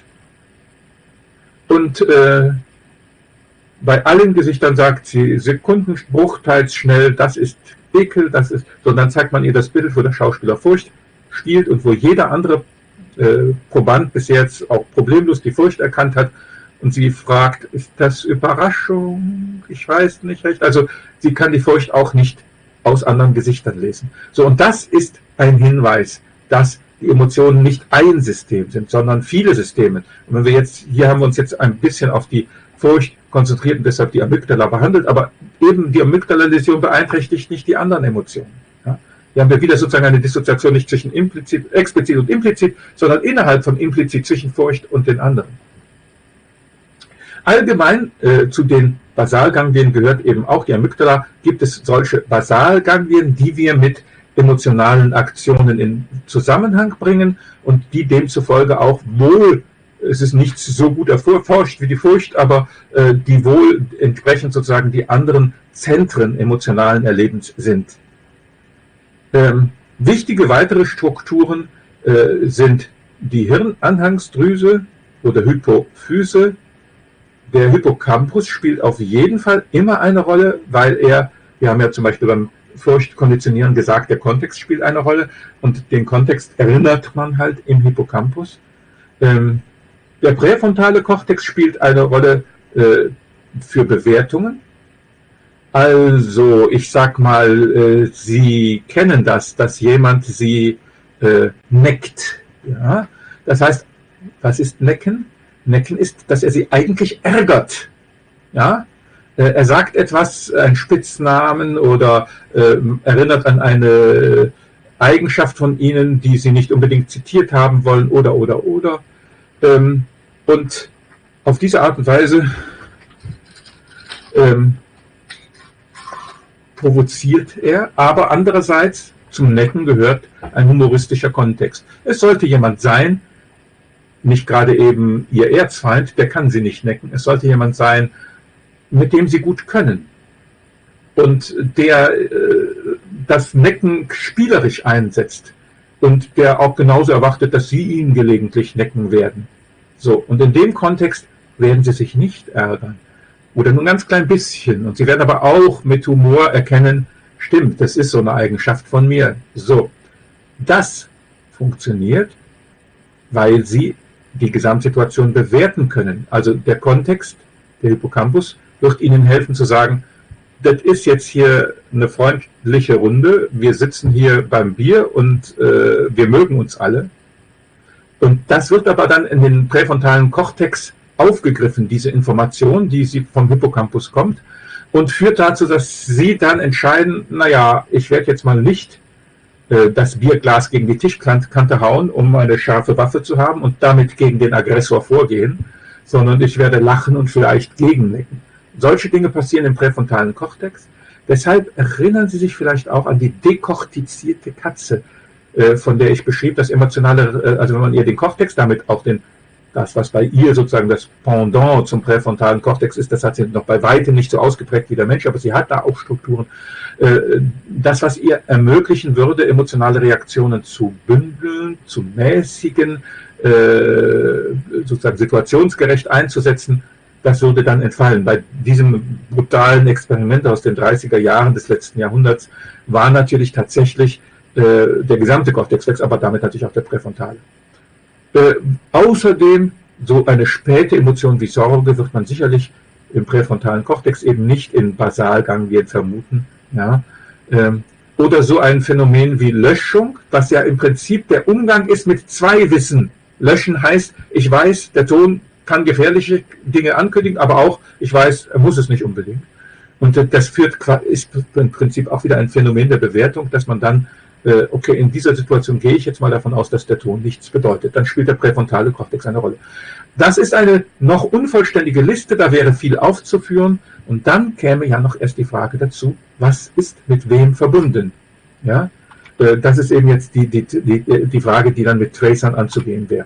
Und äh, bei allen Gesichtern sagt sie sekundenbruchteils schnell, das ist Ekel, das ist, so dann zeigt man ihr das Bild, wo der Schauspieler Furcht spielt und wo jeder andere äh, Proband bis jetzt auch problemlos die Furcht erkannt hat. Und sie fragt, ist das Überraschung? Ich weiß nicht recht. Also sie kann die Furcht auch nicht aus anderen Gesichtern lesen. So, und das ist ein Hinweis, dass die Emotionen nicht ein System sind, sondern viele Systeme. Und wenn wir jetzt, hier haben wir uns jetzt ein bisschen auf die Furcht konzentriert und deshalb die Amygdala behandelt, aber eben die Amygdala-Läsion beeinträchtigt nicht die anderen Emotionen. Ja? Hier haben wir wieder sozusagen eine Dissoziation nicht zwischen implizit, explizit und implizit, sondern innerhalb von implizit zwischen Furcht und den anderen. Allgemein äh, zu den Basalganglien gehört eben auch die Amygdala, gibt es solche Basalganglien, die wir mit emotionalen Aktionen in Zusammenhang bringen und die demzufolge auch wohl, es ist nicht so gut erforscht wie die Furcht, aber äh, die wohl entsprechend sozusagen die anderen Zentren emotionalen Erlebens sind. Ähm, wichtige weitere Strukturen äh, sind die Hirnanhangsdrüse oder Hypophyse. Der Hippocampus spielt auf jeden Fall immer eine Rolle, weil er, wir haben ja zum Beispiel beim Furchtkonditionieren gesagt, der Kontext spielt eine Rolle und den Kontext erinnert man halt im Hippocampus. Ähm, der präfrontale Kortex spielt eine Rolle äh, für Bewertungen. Also, ich sag mal, äh, Sie kennen das, dass jemand Sie äh, neckt. Ja? Das heißt, was ist necken? Necken ist, dass er Sie eigentlich ärgert. Ja? Er sagt etwas, einen Spitznamen oder äh, erinnert an eine Eigenschaft von Ihnen, die Sie nicht unbedingt zitiert haben wollen oder, oder, oder. Ähm, und auf diese Art und Weise ähm, provoziert er, aber andererseits zum Necken gehört ein humoristischer Kontext. Es sollte jemand sein, nicht gerade eben Ihr Erzfeind, der kann Sie nicht necken. Es sollte jemand sein, mit dem Sie gut können und der äh, das Necken spielerisch einsetzt und der auch genauso erwartet, dass Sie ihn gelegentlich necken werden. So, und in dem Kontext werden Sie sich nicht ärgern oder nur ein ganz klein bisschen und Sie werden aber auch mit Humor erkennen, stimmt, das ist so eine Eigenschaft von mir. So, das funktioniert, weil Sie die Gesamtsituation bewerten können. Also der Kontext, der Hippocampus, wird Ihnen helfen zu sagen, das ist jetzt hier eine freundliche Runde, wir sitzen hier beim Bier und äh, wir mögen uns alle. Und das wird aber dann in den präfrontalen Kortex aufgegriffen, diese Information, die sie vom Hippocampus kommt, und führt dazu, dass Sie dann entscheiden, naja, ich werde jetzt mal nicht äh, das Bierglas gegen die Tischkante hauen, um eine scharfe Waffe zu haben und damit gegen den Aggressor vorgehen, sondern ich werde lachen und vielleicht gegennecken. Solche Dinge passieren im präfrontalen Kortex. Deshalb erinnern Sie sich vielleicht auch an die dekortizierte Katze, äh, von der ich beschrieb, das emotionale, äh, also wenn man ihr den Kortex, damit auch den, das, was bei ihr sozusagen das Pendant zum präfrontalen Kortex ist, das hat sie noch bei weitem nicht so ausgeprägt wie der Mensch, aber sie hat da auch Strukturen. Äh, das, was ihr ermöglichen würde, emotionale Reaktionen zu bündeln, zu mäßigen, äh, sozusagen situationsgerecht einzusetzen, das würde dann entfallen. Bei diesem brutalen Experiment aus den dreißiger Jahren des letzten Jahrhunderts war natürlich tatsächlich äh, der gesamte Kortex weg, aber damit natürlich auch der präfrontale. Äh, außerdem, so eine späte Emotion wie Sorge wird man sicherlich im präfrontalen Kortex eben nicht in Basalganglien vermuten. Ja? Ähm, oder so ein Phänomen wie Löschung, was ja im Prinzip der Umgang ist mit zwei Wissen. Löschen heißt, ich weiß, der Ton kann gefährliche Dinge ankündigen, aber auch, ich weiß, er muss es nicht unbedingt. Und das führt, ist im Prinzip auch wieder ein Phänomen der Bewertung, dass man dann äh, okay, in dieser Situation gehe ich jetzt mal davon aus, dass der Ton nichts bedeutet. Dann spielt der präfrontale Kortex eine Rolle. Das ist eine noch unvollständige Liste, da wäre viel aufzuführen. Und dann käme ja noch erst die Frage dazu, was ist mit wem verbunden? Ja, äh, das ist eben jetzt die, die, die, die Frage, die dann mit Tracern anzugehen wäre.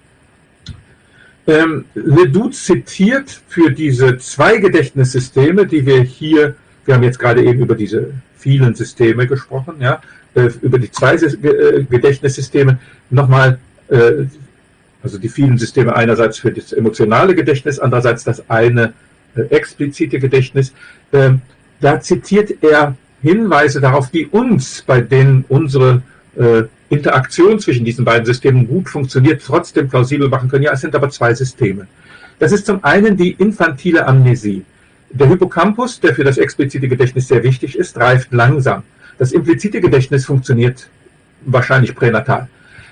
Ähm, Ledoux zitiert für diese zwei Gedächtnissysteme, die wir hier, wir haben jetzt gerade eben über diese vielen Systeme gesprochen, ja, äh, über die zwei äh, Gedächtnissysteme nochmal, äh, also die vielen Systeme einerseits für das emotionale Gedächtnis, andererseits das eine äh, explizite Gedächtnis. Äh, da zitiert er Hinweise darauf, die uns, bei denen unsere äh, Interaktion zwischen diesen beiden Systemen gut funktioniert, trotzdem plausibel machen können. Ja, es sind aber zwei Systeme. Das ist zum einen die infantile Amnesie. Der Hippocampus, der für das explizite Gedächtnis sehr wichtig ist, reift langsam. Das implizite Gedächtnis funktioniert wahrscheinlich pränatal.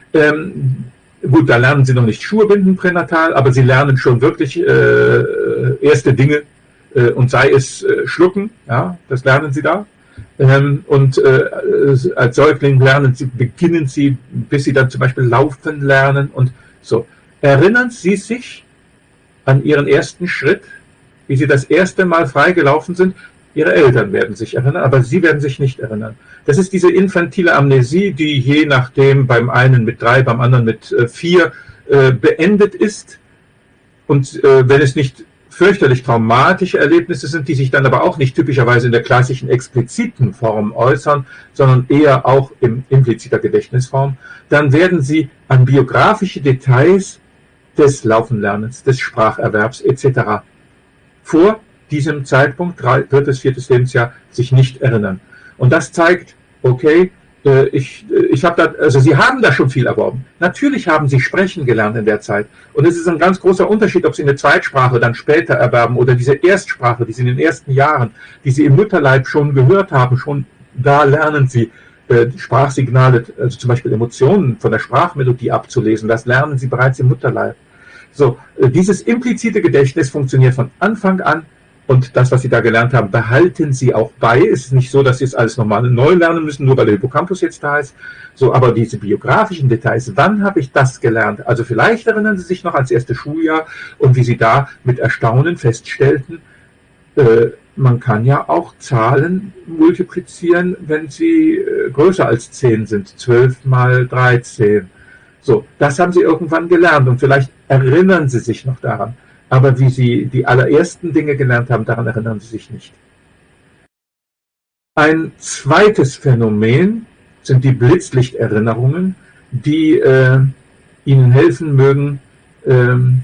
Ähm, gut, da lernen Sie noch nicht Schuhe binden pränatal, aber Sie lernen schon wirklich äh, erste Dinge, äh, und sei es äh, schlucken, ja, das lernen Sie da. Ähm, und äh, als Säugling lernen Sie, beginnen Sie, bis Sie dann zum Beispiel laufen lernen und so. Erinnern Sie sich an Ihren ersten Schritt, wie Sie das erste Mal frei gelaufen sind? Ihre Eltern werden sich erinnern, aber Sie werden sich nicht erinnern. Das ist diese infantile Amnesie, die je nachdem beim einen mit drei, beim anderen mit äh, vier äh, beendet ist. Und äh, wenn es nicht fürchterlich traumatische Erlebnisse sind, die sich dann aber auch nicht typischerweise in der klassischen expliziten Form äußern, sondern eher auch in impliziter Gedächtnisform, dann werden Sie an biografische Details des Laufenlernens, des Spracherwerbs et cetera vor diesem Zeitpunkt, drittes, viertes Lebensjahr, sich nicht erinnern. Und das zeigt, okay, ich, ich habe da, also Sie haben da schon viel erworben. Natürlich haben Sie sprechen gelernt in der Zeit. Und es ist ein ganz großer Unterschied, ob Sie eine Zweitsprache dann später erwerben oder diese Erstsprache, die Sie in den ersten Jahren, die Sie im Mutterleib schon gehört haben, schon da lernen Sie äh, Sprachsignale, also zum Beispiel Emotionen von der Sprachmelodie abzulesen. Das lernen Sie bereits im Mutterleib. So, äh, dieses implizite Gedächtnis funktioniert von Anfang an. Und das, was Sie da gelernt haben, behalten Sie auch bei. Es ist nicht so, dass Sie es alles nochmal neu lernen müssen, nur weil der Hippocampus jetzt da ist. So, aber diese biografischen Details, wann habe ich das gelernt? Also vielleicht erinnern Sie sich noch ans erste Schuljahr und wie Sie da mit Erstaunen feststellten, äh, man kann ja auch Zahlen multiplizieren, wenn sie äh, größer als zehn sind. zwölf mal dreizehn. So, das haben Sie irgendwann gelernt und vielleicht erinnern Sie sich noch daran. Aber wie Sie die allerersten Dinge gelernt haben, daran erinnern Sie sich nicht. Ein zweites Phänomen sind die Blitzlichterinnerungen, die äh, Ihnen helfen mögen, ähm,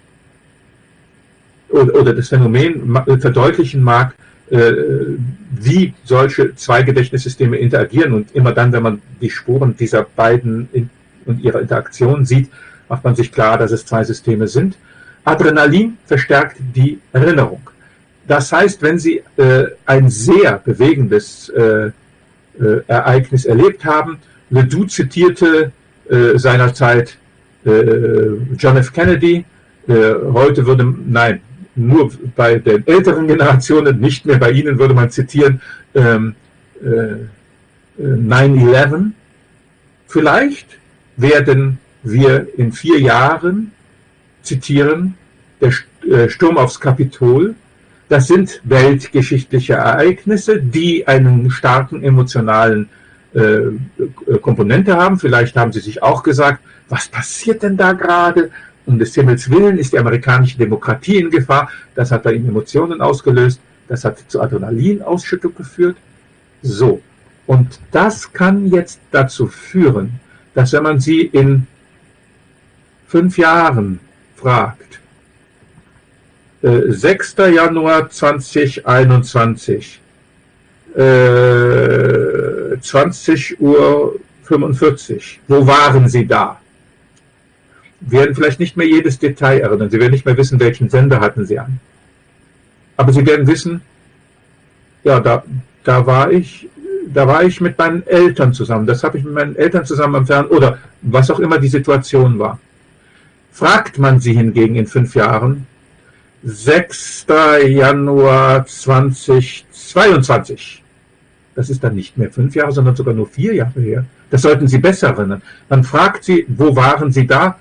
oder, oder das Phänomen verdeutlichen mag, äh, wie solche zwei Gedächtnissysteme interagieren. Und immer dann, wenn man die Spuren dieser beiden in, und ihrer Interaktion sieht, macht man sich klar, dass es zwei Systeme sind. Adrenalin verstärkt die Erinnerung. Das heißt, wenn Sie äh, ein sehr bewegendes äh, äh, Ereignis erlebt haben, Ledoux zitierte äh, seinerzeit äh, John F. Kennedy, äh, heute würde, nein, nur bei den älteren Generationen, nicht mehr bei Ihnen würde man zitieren, ähm, äh, neun elf. Vielleicht werden wir in vier Jahren zitieren, der Sturm aufs Kapitol. Das sind weltgeschichtliche Ereignisse, die einen starken emotionalen äh, Komponente haben. Vielleicht haben Sie sich auch gesagt, was passiert denn da gerade? Um des Himmels Willen ist die amerikanische Demokratie in Gefahr. Das hat bei Ihnen Emotionen ausgelöst. Das hat zu Adrenalinausschüttung geführt. So. Und das kann jetzt dazu führen, dass wenn man Sie in fünf Jahren fragt, äh, sechster Januar zweitausendeinundzwanzig, äh, zwanzig Uhr fünfundvierzig, wo waren Sie da? Sie werden vielleicht nicht mehr jedes Detail erinnern, Sie werden nicht mehr wissen, welchen Sender hatten Sie an. Aber Sie werden wissen, ja, da, da war ich, da war ich mit meinen Eltern zusammen, das habe ich mit meinen Eltern zusammen am Fernsehen, oder was auch immer die Situation war. Fragt man Sie hingegen in fünf Jahren, sechster Januar zweitausendzweiundzwanzig, Das ist dann nicht mehr fünf Jahre, sondern sogar nur vier Jahre her. Das sollten Sie besser erinnern. Man fragt Sie, wo waren Sie da?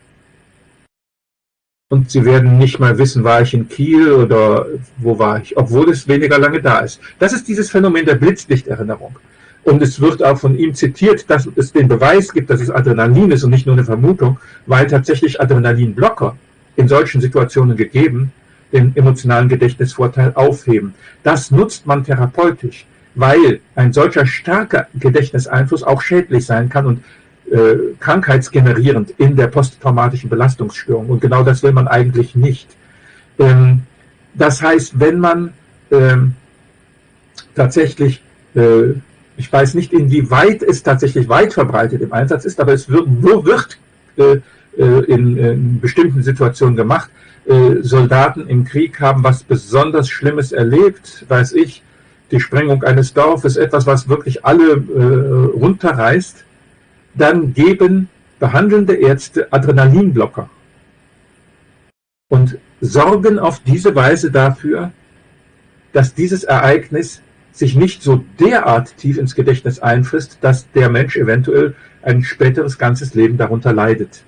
Und Sie werden nicht mal wissen, war ich in Kiel oder wo war ich, obwohl es weniger lange da ist. Das ist dieses Phänomen der Blitzlichterinnerung. Und es wird auch von ihm zitiert, dass es den Beweis gibt, dass es Adrenalin ist und nicht nur eine Vermutung, weil tatsächlich Adrenalinblocker in solchen Situationen gegeben den emotionalen Gedächtnisvorteil aufheben. Das nutzt man therapeutisch, weil ein solcher starker Gedächtniseinfluss auch schädlich sein kann und äh, krankheitsgenerierend in der posttraumatischen Belastungsstörung. Und genau das will man eigentlich nicht. Ähm, das heißt, wenn man ähm, tatsächlich, äh, ich weiß nicht, inwieweit es tatsächlich weit verbreitet im Einsatz ist, aber es wird, wo wird äh, in, in bestimmten Situationen gemacht, Soldaten im Krieg haben was besonders Schlimmes erlebt, weiß ich, die Sprengung eines Dorfes, etwas, was wirklich alle äh, runterreißt, dann geben behandelnde Ärzte Adrenalinblocker und sorgen auf diese Weise dafür, dass dieses Ereignis sich nicht so derart tief ins Gedächtnis einfrisst, dass der Mensch eventuell ein späteres ganzes Leben darunter leidet.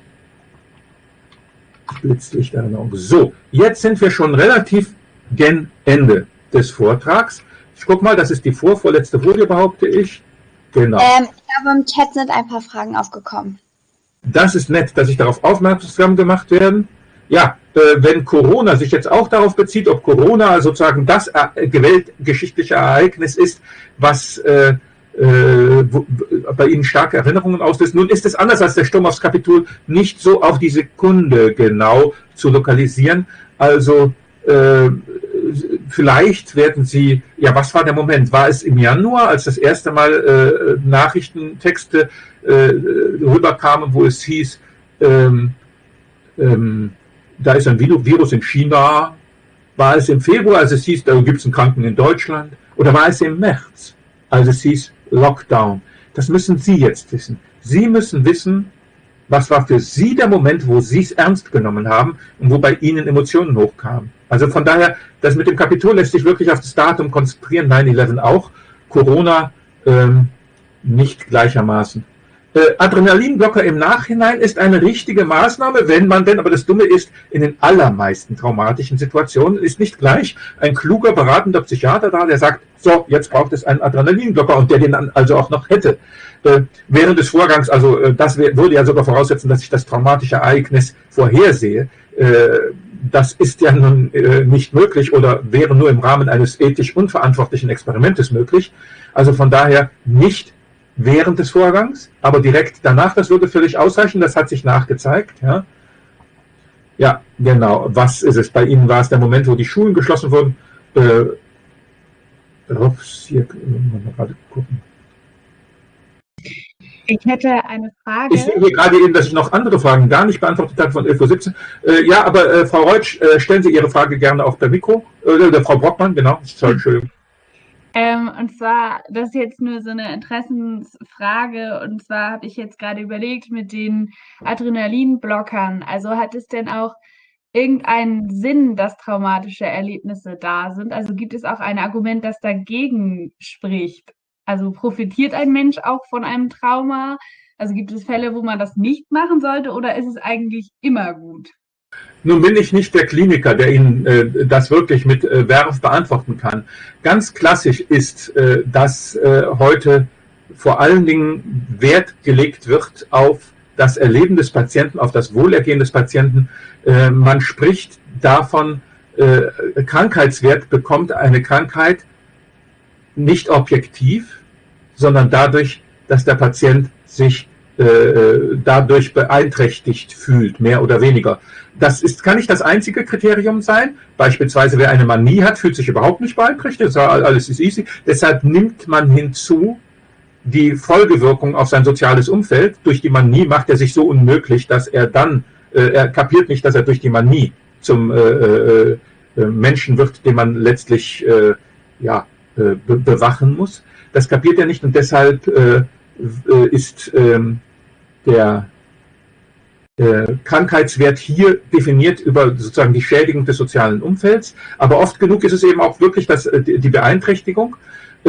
Blitzlichterinnerung. So, jetzt sind wir schon relativ gen Ende des Vortrags. Ich guck mal, das ist die vorvorletzte Folie, behaupte ich. Genau. Ähm, ich glaube, im Chat sind ein paar Fragen aufgekommen. Das ist nett, dass ich darauf aufmerksam gemacht werden. Ja, äh, wenn Corona sich jetzt auch darauf bezieht, ob Corona sozusagen das äh, weltgeschichtliche Ereignis ist, was äh, Äh, wo, bei Ihnen starke Erinnerungen auslöst. Nun ist es anders als der Sturm aufs Kapitol nicht so auf die Sekunde genau zu lokalisieren. Also äh, vielleicht werden Sie, ja, was war der Moment? War es im Januar, als das erste Mal äh, Nachrichtentexte äh, rüberkamen, wo es hieß, ähm, ähm, da ist ein Virus in China? War es im Februar, als es hieß, da gibt es einen Kranken in Deutschland? Oder war es im März, als es hieß, Lockdown? Das müssen Sie jetzt wissen. Sie müssen wissen, was war für Sie der Moment, wo Sie es ernst genommen haben und wo bei Ihnen Emotionen hochkamen. Also von daher, das mit dem Kapitol lässt sich wirklich auf das Datum konzentrieren, neun elf auch, Corona ähm, nicht gleichermaßen. Äh, Adrenalinblocker im Nachhinein ist eine richtige Maßnahme, wenn man denn, aber das Dumme ist, in den allermeisten traumatischen Situationen ist nicht gleich ein kluger, beratender Psychiater da, der sagt, so, jetzt braucht es einen Adrenalinblocker und der den dann also auch noch hätte. Äh, während des Vorgangs, also äh, das würde ja sogar voraussetzen, dass ich das traumatische Ereignis vorhersehe. Äh, das ist ja nun äh, nicht möglich oder wäre nur im Rahmen eines ethisch unverantwortlichen Experimentes möglich. Also von daher nicht während des Vorgangs, aber direkt danach, das würde völlig ausreichen, das hat sich nachgezeigt. Ja, ja, genau. Was ist es? Bei Ihnen war es der Moment, wo die Schulen geschlossen wurden. Äh, hier, mal gerade gucken. Ich hätte eine Frage. Ich sehe hier gerade eben, dass ich noch andere Fragen gar nicht beantwortet habe von elf Uhr siebzehn. Äh, ja, aber äh, Frau Reutsch, äh, stellen Sie Ihre Frage gerne auch per Mikro. Äh, der Frau Brockmann, genau. Sorry, Entschuldigung. Ähm, und zwar, das ist jetzt nur so eine Interessensfrage, und zwar habe ich jetzt gerade überlegt mit den Adrenalinblockern, also hat es denn auch irgendeinen Sinn, dass traumatische Erlebnisse da sind? Also gibt es auch ein Argument, das dagegen spricht? Also profitiert ein Mensch auch von einem Trauma? Also gibt es Fälle, wo man das nicht machen sollte, oder ist es eigentlich immer gut? Nun bin ich nicht der Kliniker, der Ihnen äh, das wirklich mit äh, Werf beantworten kann. Ganz klassisch ist, äh, dass äh, heute vor allen Dingen Wert gelegt wird auf das Erleben des Patienten, auf das Wohlergehen des Patienten. Äh, man spricht davon, äh, Krankheitswert bekommt eine Krankheit nicht objektiv, sondern dadurch, dass der Patient sich äh, dadurch beeinträchtigt fühlt, mehr oder weniger. Das ist, kann nicht das einzige Kriterium sein. Beispielsweise, wer eine Manie hat, fühlt sich überhaupt nicht beeinträchtigt. Alles ist easy. Deshalb nimmt man hinzu die Folgewirkung auf sein soziales Umfeld. Durch die Manie macht er sich so unmöglich, dass er dann, äh, er kapiert nicht, dass er durch die Manie zum äh, äh, Menschen wird, den man letztlich äh, ja, äh, be bewachen muss. Das kapiert er nicht, und deshalb äh, ist äh, der äh, Krankheitswert hier definiert über sozusagen die Schädigung des sozialen Umfelds. Aber oft genug ist es eben auch wirklich das, die Beeinträchtigung. Äh,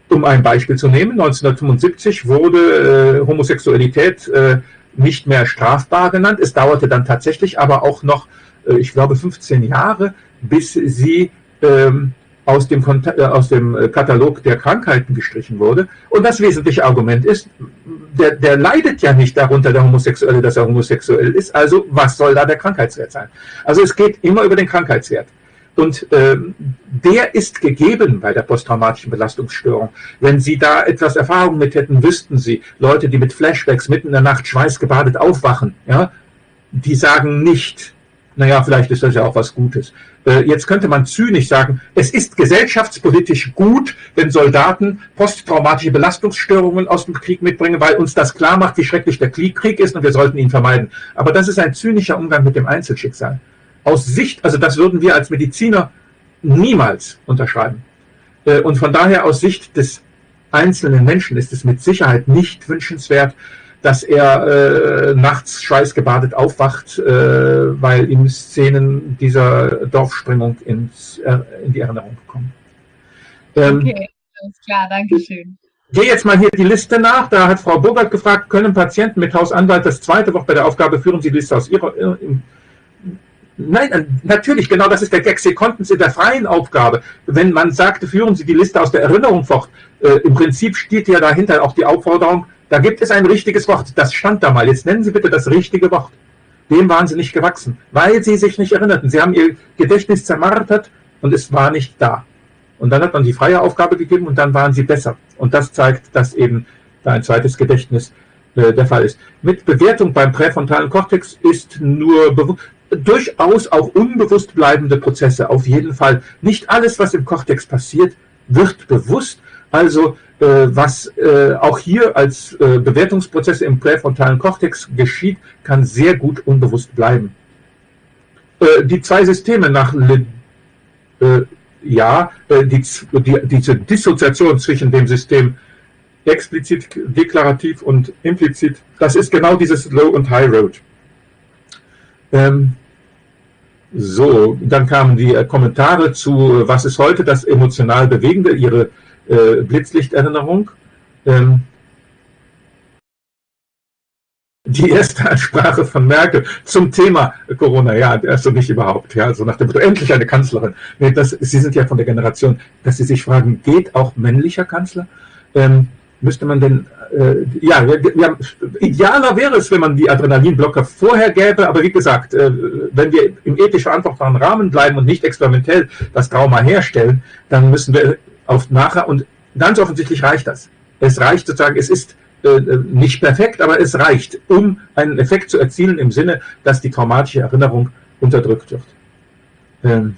um ein Beispiel zu nehmen, neunzehnhundertfünfundsiebzig wurde äh, Homosexualität äh, nicht mehr strafbar genannt. Es dauerte dann tatsächlich aber auch noch, äh, ich glaube, fünfzehn Jahre, bis sie ähm, aus dem, Kont- äh, aus dem Katalog der Krankheiten gestrichen wurde. Und das wesentliche Argument ist, der, der leidet ja nicht darunter, der Homosexuelle, dass er homosexuell ist. Also was soll da der Krankheitswert sein? Also es geht immer über den Krankheitswert. Und ähm, der ist gegeben bei der posttraumatischen Belastungsstörung. Wenn Sie da etwas Erfahrung mit hätten, wüssten Sie, Leute, die mit Flashbacks mitten in der Nacht schweißgebadet aufwachen, ja, die sagen nicht, naja, vielleicht ist das ja auch was Gutes. Äh, jetzt könnte man zynisch sagen, es ist gesellschaftspolitisch gut, wenn Soldaten posttraumatische Belastungsstörungen aus dem Krieg mitbringen, weil uns das klar macht, wie schrecklich der Krieg ist und wir sollten ihn vermeiden. Aber das ist ein zynischer Umgang mit dem Einzelschicksal. Aus Sicht, also das würden wir als Mediziner niemals unterschreiben. Und von daher aus Sicht des einzelnen Menschen ist es mit Sicherheit nicht wünschenswert, dass er äh, nachts schweißgebadet aufwacht, äh, weil ihm Szenen dieser Dorfsprengung ins, äh, in die Erinnerung kommen. Ähm, okay, alles klar, danke schön. Ich gehe jetzt mal hier die Liste nach. Da hat Frau Burgert gefragt, können Patienten mit Hausanwalt das zweite Woche bei der Aufgabe führen Sie die Liste aus Ihrer... Äh, Nein, natürlich, genau das ist der Gag. Sie konnten es in der freien Aufgabe. Wenn man sagte, führen Sie die Liste aus der Erinnerung fort, äh, im Prinzip steht ja dahinter auch die Aufforderung, da gibt es ein richtiges Wort. Das stand da mal. Jetzt nennen Sie bitte das richtige Wort. Dem waren Sie nicht gewachsen, weil Sie sich nicht erinnerten. Sie haben Ihr Gedächtnis zermartert und es war nicht da. Und dann hat man die freie Aufgabe gegeben und dann waren Sie besser. Und das zeigt, dass eben da ein zweites Gedächtnis äh, der Fall ist. Mit Bewertung beim präfrontalen Kortex ist nur bewusst, durchaus auch unbewusst bleibende Prozesse, auf jeden Fall. Nicht alles, was im Kortex passiert, wird bewusst. Also äh, was äh, auch hier als äh, Bewertungsprozesse im präfrontalen Kortex geschieht, kann sehr gut unbewusst bleiben. Äh, die zwei Systeme nach Le, äh, ja, äh, die, die, diese Dissoziation zwischen dem System explizit, deklarativ und implizit, das ist genau dieses Low und High Road. Ähm, so, dann kamen die äh, Kommentare zu, was ist heute das emotional Bewegende, Ihre äh, Blitzlichterinnerung. Ähm, die erste Ansprache von Merkel zum Thema Corona, ja, also nicht überhaupt, ja, so nach dem Motto, endlich eine Kanzlerin. Nee, das, Sie sind ja von der Generation, dass Sie sich fragen, geht auch männlicher Kanzler? Ähm, müsste man denn, äh, ja, ja, idealer wäre es, wenn man die Adrenalinblocker vorher gäbe, aber wie gesagt, äh, wenn wir im ethisch verantwortbaren Rahmen bleiben und nicht experimentell das Trauma herstellen, dann müssen wir auf nachher, und ganz offensichtlich reicht das. Es reicht sozusagen, es ist äh, nicht perfekt, aber es reicht, um einen Effekt zu erzielen im Sinne, dass die traumatische Erinnerung unterdrückt wird. Ähm,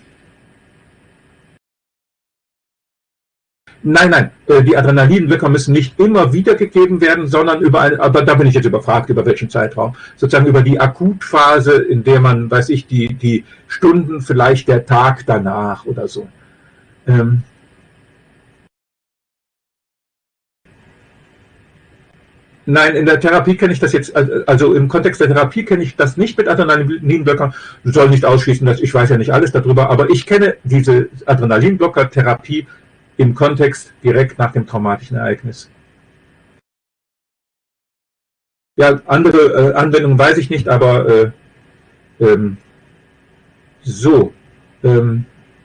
Nein, nein, die Adrenalinblocker müssen nicht immer wiedergegeben werden, sondern über ein, aber da bin ich jetzt überfragt, über welchen Zeitraum, sozusagen über die Akutphase, in der man, weiß ich, die, die Stunden, vielleicht der Tag danach oder so. Ähm Nein, in der Therapie kenne ich das jetzt, also im Kontext der Therapie kenne ich das nicht mit Adrenalinblockern, soll nicht ausschließen, dass ich weiß ja nicht alles darüber, aber ich kenne diese Adrenalinblocker-Therapie im Kontext direkt nach dem traumatischen Ereignis. Ja, andere äh, Anwendungen weiß ich nicht, aber äh, ähm, so. Ähm,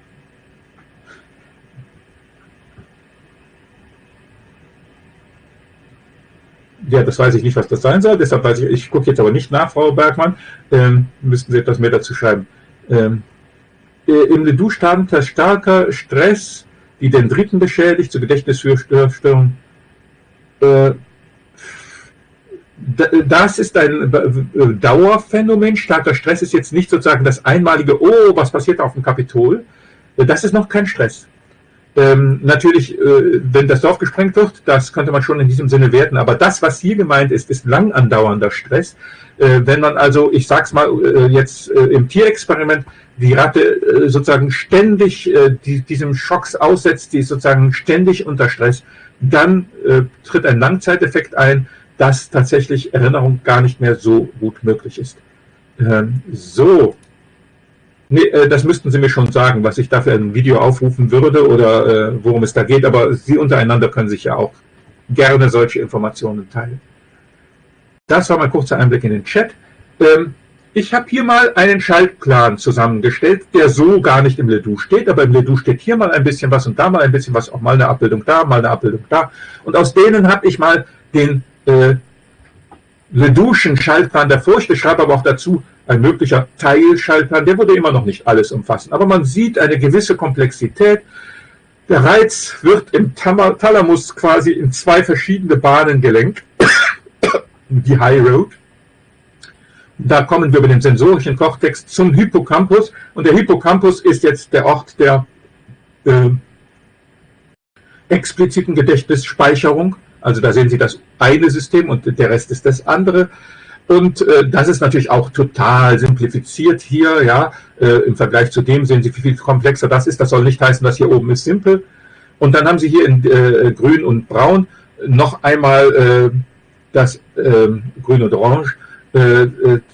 ja, das weiß ich nicht, was das sein soll, deshalb weiß ich, ich gucke jetzt aber nicht nach, Frau Bergmann, ähm, müssten Sie etwas mehr dazu schreiben. Ähm, äh, Im Ledoux-Stadium starker Stress, die den Dritten beschädigt, zur Gedächtnisstörung. Äh, das ist ein Dauerphänomen. Starker Stress ist jetzt nicht sozusagen das einmalige, oh, was passiert auf dem Kapitol. Das ist noch kein Stress. Ähm, natürlich, äh, wenn das Dorf gesprengt wird, das könnte man schon in diesem Sinne werten. Aber das, was hier gemeint ist, ist lang andauernder Stress. Äh, wenn man also, ich sag's mal äh, jetzt äh, im Tierexperiment, die Ratte äh, sozusagen ständig äh, die, diesem Schocks aussetzt, die ist sozusagen ständig unter Stress, dann äh, tritt ein Langzeiteffekt ein, dass tatsächlich Erinnerung gar nicht mehr so gut möglich ist. Ähm, so. Nee, äh, das müssten Sie mir schon sagen, was ich da für ein Video aufrufen würde oder äh, worum es da geht, aber Sie untereinander können sich ja auch gerne solche Informationen teilen. Das war mal ein kurzer Einblick in den Chat. Ähm, ich habe hier mal einen Schaltplan zusammengestellt, der so gar nicht im Ledoux steht, aber im Ledoux steht hier mal ein bisschen was und da mal ein bisschen was, auch mal eine Abbildung da, mal eine Abbildung da. Und aus denen habe ich mal den äh, Ledoux'schen Schaltplan der Furcht, ich schreibe aber auch dazu, ein möglicher Teilschaltplan, der würde immer noch nicht alles umfassen. Aber man sieht eine gewisse Komplexität. Der Reiz wird im Thalamus quasi in zwei verschiedene Bahnen gelenkt. Die High Road. Da kommen wir über den sensorischen Kortex zum Hippocampus. Und der Hippocampus ist jetzt der Ort der äh, expliziten Gedächtnisspeicherung. Also da sehen Sie das eine System und der Rest ist das andere. Und äh, das ist natürlich auch total simplifiziert hier, ja. Äh, im Vergleich zu dem sehen Sie, wie viel komplexer das ist. Das soll nicht heißen, dass hier oben ist simpel. Und dann haben Sie hier in äh, Grün und Braun noch einmal äh, das äh, Grün und Orange, äh,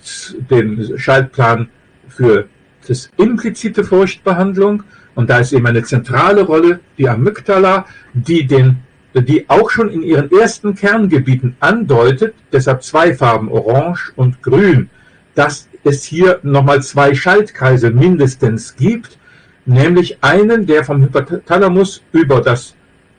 den Schaltplan für das implizite Furchtbehandlung. Und da ist eben eine zentrale Rolle, die Amygdala, die den die auch schon in ihren ersten Kerngebieten andeutet, deshalb zwei Farben, Orange und Grün, dass es hier nochmal zwei Schaltkreise mindestens gibt, nämlich einen, der vom Hypothalamus über das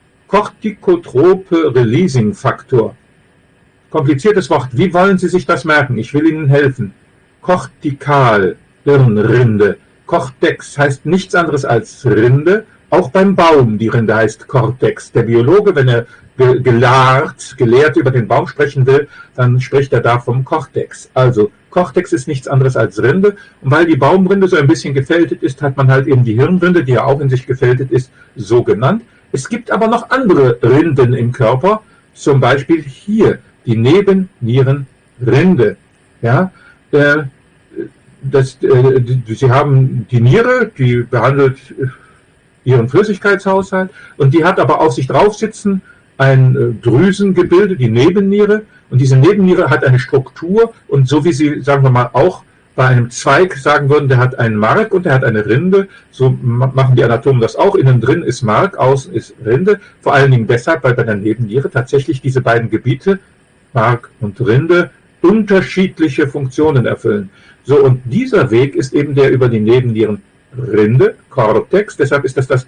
kortikotrope Releasing Faktor, kompliziertes Wort, wie wollen Sie sich das merken? Ich will Ihnen helfen. Kortikal, Hirnrinde, Cortex heißt nichts anderes als Rinde. Auch beim Baum, die Rinde heißt Cortex. Der Biologe, wenn er gelehrt, gelehrt über den Baum sprechen will, dann spricht er da vom Cortex. Also Cortex ist nichts anderes als Rinde. Und weil die Baumrinde so ein bisschen gefältet ist, hat man halt eben die Hirnrinde, die ja auch in sich gefältet ist, so genannt. Es gibt aber noch andere Rinden im Körper, zum Beispiel hier, die Nebennierenrinde. Ja, äh, das, äh, die, Sie haben die Niere, die behandelt ihren Flüssigkeitshaushalt und die hat aber auf sich drauf sitzen ein äh, Drüsengebilde, die Nebenniere, und diese Nebenniere hat eine Struktur und so wie Sie, sagen wir mal, auch bei einem Zweig sagen würden, der hat einen Mark und der hat eine Rinde, so machen die Anatomen das auch, innen drin ist Mark, außen ist Rinde, vor allen Dingen deshalb, weil bei der Nebenniere tatsächlich diese beiden Gebiete, Mark und Rinde, unterschiedliche Funktionen erfüllen. So, und dieser Weg ist eben der über die Nebennieren Rinde, Cortex, deshalb ist das das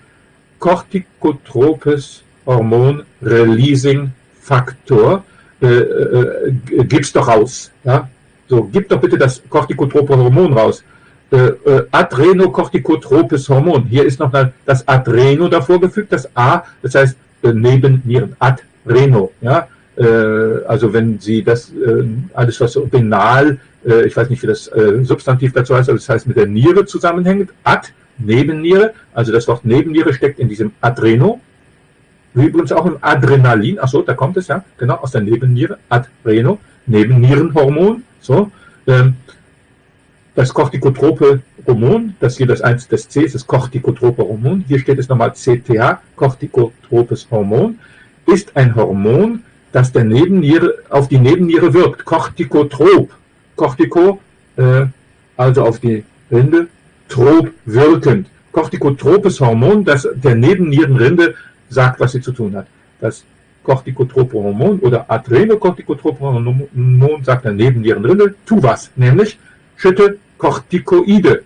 Kortikotropes Hormon Releasing Faktor. Äh, äh, gib's doch raus. Ja? So, gib doch bitte das kortikotrope Hormon raus. Äh, äh, Adrenokortikotropes Hormon. Hier ist noch das Adreno davor gefügt, das A, das heißt äh, Nebennieren, Adreno. Ja? Äh, also wenn Sie das, äh, alles was so benal, ich weiß nicht, wie das äh, Substantiv dazu heißt, aber das heißt mit der Niere zusammenhängend, Ad, Nebenniere, also das Wort Nebenniere steckt in diesem Adreno, wie übrigens auch im Adrenalin, ach so, da kommt es ja, genau, aus der Nebenniere, Adreno, Nebennierenhormon, so, ähm, das kortikotrope Hormon, das hier das eins des C ist, das kortikotrope Hormon, hier steht es nochmal C T H, kortikotropes Hormon, ist ein Hormon, das der Nebenniere, auf die Nebenniere wirkt, kortikotrop, Kortiko, äh, also auf die Rinde, trop wirkend. Kortikotropes Hormon, das der Nebennierenrinde sagt, was sie zu tun hat. Das kortikotrope Hormon oder Adrenokortikotrope Hormon sagt der Nebennierenrinde, tu was, nämlich schütte Kortikoide,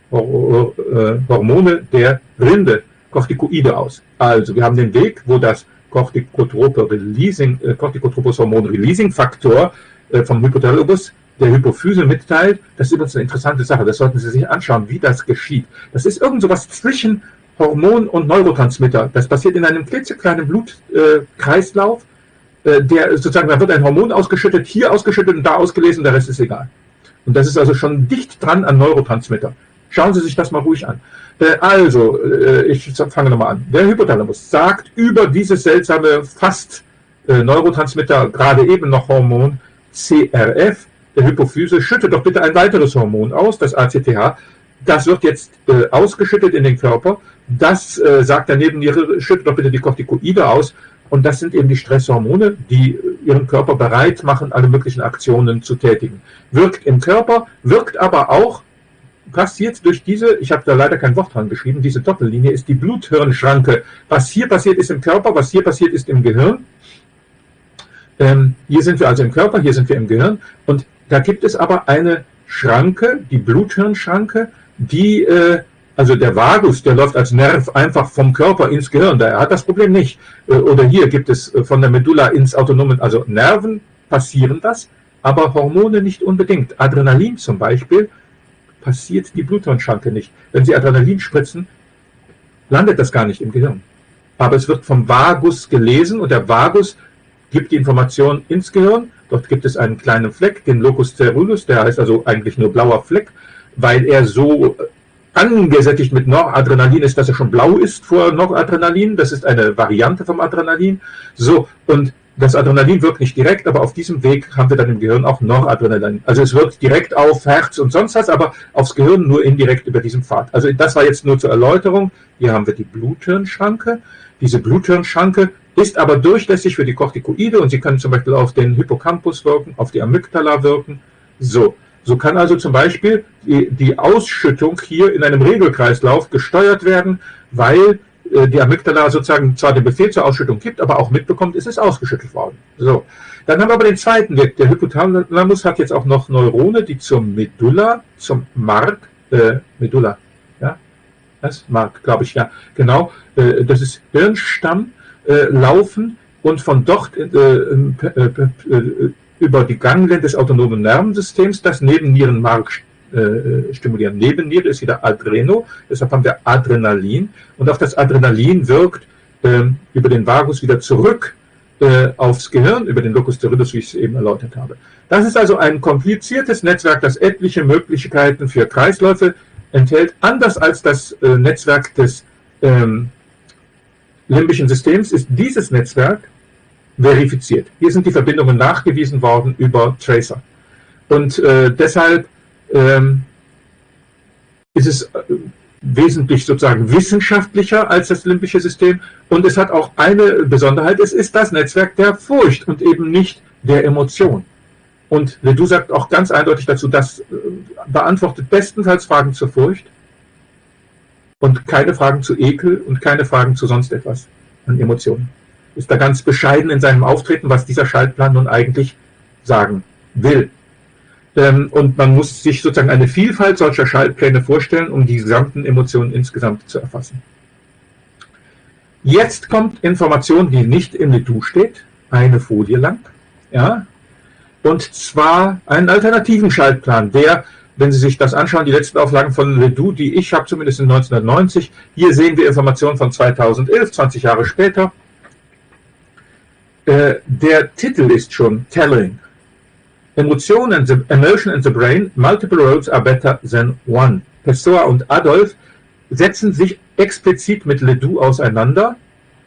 Hormone der Rinde, Kortikoide aus. Also wir haben den Weg, wo das Kortikotrope Releasing, äh, Kortikotropes Hormon Releasing Faktor äh, vom Hypothalamus der Hypophyse mitteilt. Das ist übrigens eine interessante Sache, das sollten Sie sich anschauen, wie das geschieht. Das ist irgend so was zwischen Hormon und Neurotransmitter. Das passiert in einem klitzekleinen Blutkreislauf, äh, der sozusagen, da wird ein Hormon ausgeschüttet, hier ausgeschüttet und da ausgelesen, der Rest ist egal. Und das ist also schon dicht dran an Neurotransmitter. Schauen Sie sich das mal ruhig an. Äh, also, äh, ich fange nochmal an. Der Hypothalamus sagt über dieses seltsame, fast äh, Neurotransmitter, gerade eben noch Hormon C R F, der Hypophyse, schüttet doch bitte ein weiteres Hormon aus, das A C T H. Das wird jetzt äh, ausgeschüttet in den Körper. Das äh, sagt der Nebenniere, schüttet doch bitte die Kortikoide aus. Und das sind eben die Stresshormone, die ihren Körper bereit machen, alle möglichen Aktionen zu tätigen. Wirkt im Körper, wirkt aber auch passiert durch diese, ich habe da leider kein Wort dran geschrieben, diese Doppellinie ist die Blut-Hirn-Schranke. Was hier passiert ist im Körper, was hier passiert ist im Gehirn. Ähm, hier sind wir also im Körper, hier sind wir im Gehirn. Und da gibt es aber eine Schranke, die Blut-Hirn-Schranke, die, äh, also der Vagus, der läuft als Nerv einfach vom Körper ins Gehirn, der hat das Problem nicht. Äh, oder hier gibt es äh, von der Medulla ins Autonome, also Nerven passieren das, aber Hormone nicht unbedingt. Adrenalin zum Beispiel passiert die Blut-Hirn-Schranke nicht. Wenn Sie Adrenalin spritzen, landet das gar nicht im Gehirn. Aber es wird vom Vagus gelesen und der Vagus gibt die Information ins Gehirn. Dort gibt es einen kleinen Fleck, den Locus coeruleus, der heißt also eigentlich nur blauer Fleck, weil er so angesättigt mit Noradrenalin ist, dass er schon blau ist vor Noradrenalin. Das ist eine Variante vom Adrenalin. So, und das Adrenalin wirkt nicht direkt, aber auf diesem Weg haben wir dann im Gehirn auch Noradrenalin. Also es wirkt direkt auf Herz und sonst was, aber aufs Gehirn nur indirekt über diesen Pfad. Also das war jetzt nur zur Erläuterung. Hier haben wir die Blut-Hirn-Schranke. Diese Blut-Hirn-Schranke ist aber durchlässig für die Corticoide und sie können zum Beispiel auf den Hippocampus wirken, auf die Amygdala wirken. So, so kann also zum Beispiel die, die Ausschüttung hier in einem Regelkreislauf gesteuert werden, weil äh, die Amygdala sozusagen zwar den Befehl zur Ausschüttung gibt, aber auch mitbekommt, es ist ausgeschüttet worden. So, dann haben wir aber den zweiten Weg. Der Hypothalamus hat jetzt auch noch Neurone, die zur Medulla, zum Mark, äh, Medulla, ja, das Mark, glaube ich, ja, genau, äh, das ist Hirnstamm, äh, laufen und von dort äh, äh, äh, über die Ganglien des autonomen Nervensystems das Nebennierenmark äh, stimulieren. Nebenniere ist wieder Adreno, deshalb haben wir Adrenalin und auch das Adrenalin wirkt äh, über den Vagus wieder zurück äh, aufs Gehirn, über den Locus coeruleus, wie ich es eben erläutert habe. Das ist also ein kompliziertes Netzwerk, das etliche Möglichkeiten für Kreisläufe enthält, anders als das äh, Netzwerk des ähm, limbischen Systems ist dieses Netzwerk verifiziert. Hier sind die Verbindungen nachgewiesen worden über Tracer. Und äh, deshalb ähm, ist es äh, wesentlich sozusagen wissenschaftlicher als das limbische System. Und es hat auch eine Besonderheit, es ist das Netzwerk der Furcht und eben nicht der Emotion. Und Ledoux sagt auch ganz eindeutig dazu, das äh, beantwortet bestenfalls Fragen zur Furcht und keine Fragen zu Ekel und keine Fragen zu sonst etwas an Emotionen. Ist da ganz bescheiden in seinem Auftreten, was dieser Schaltplan nun eigentlich sagen will. Ähm, und man muss sich sozusagen eine Vielfalt solcher Schaltpläne vorstellen, um die gesamten Emotionen insgesamt zu erfassen. Jetzt kommt Information, die nicht im Ledoux steht, eine Folie lang, ja, und zwar einen alternativen Schaltplan, der, wenn Sie sich das anschauen, die letzten Auflagen von Ledoux, die ich habe, zumindest in neunzehnhundertneunzig, hier sehen wir Informationen von zweitausendelf, zwanzig Jahre später. Äh, der Titel ist schon telling. Emotion and the, emotion and the brain, multiple roads are better than one. Pessoa und Adolf setzen sich explizit mit Ledoux auseinander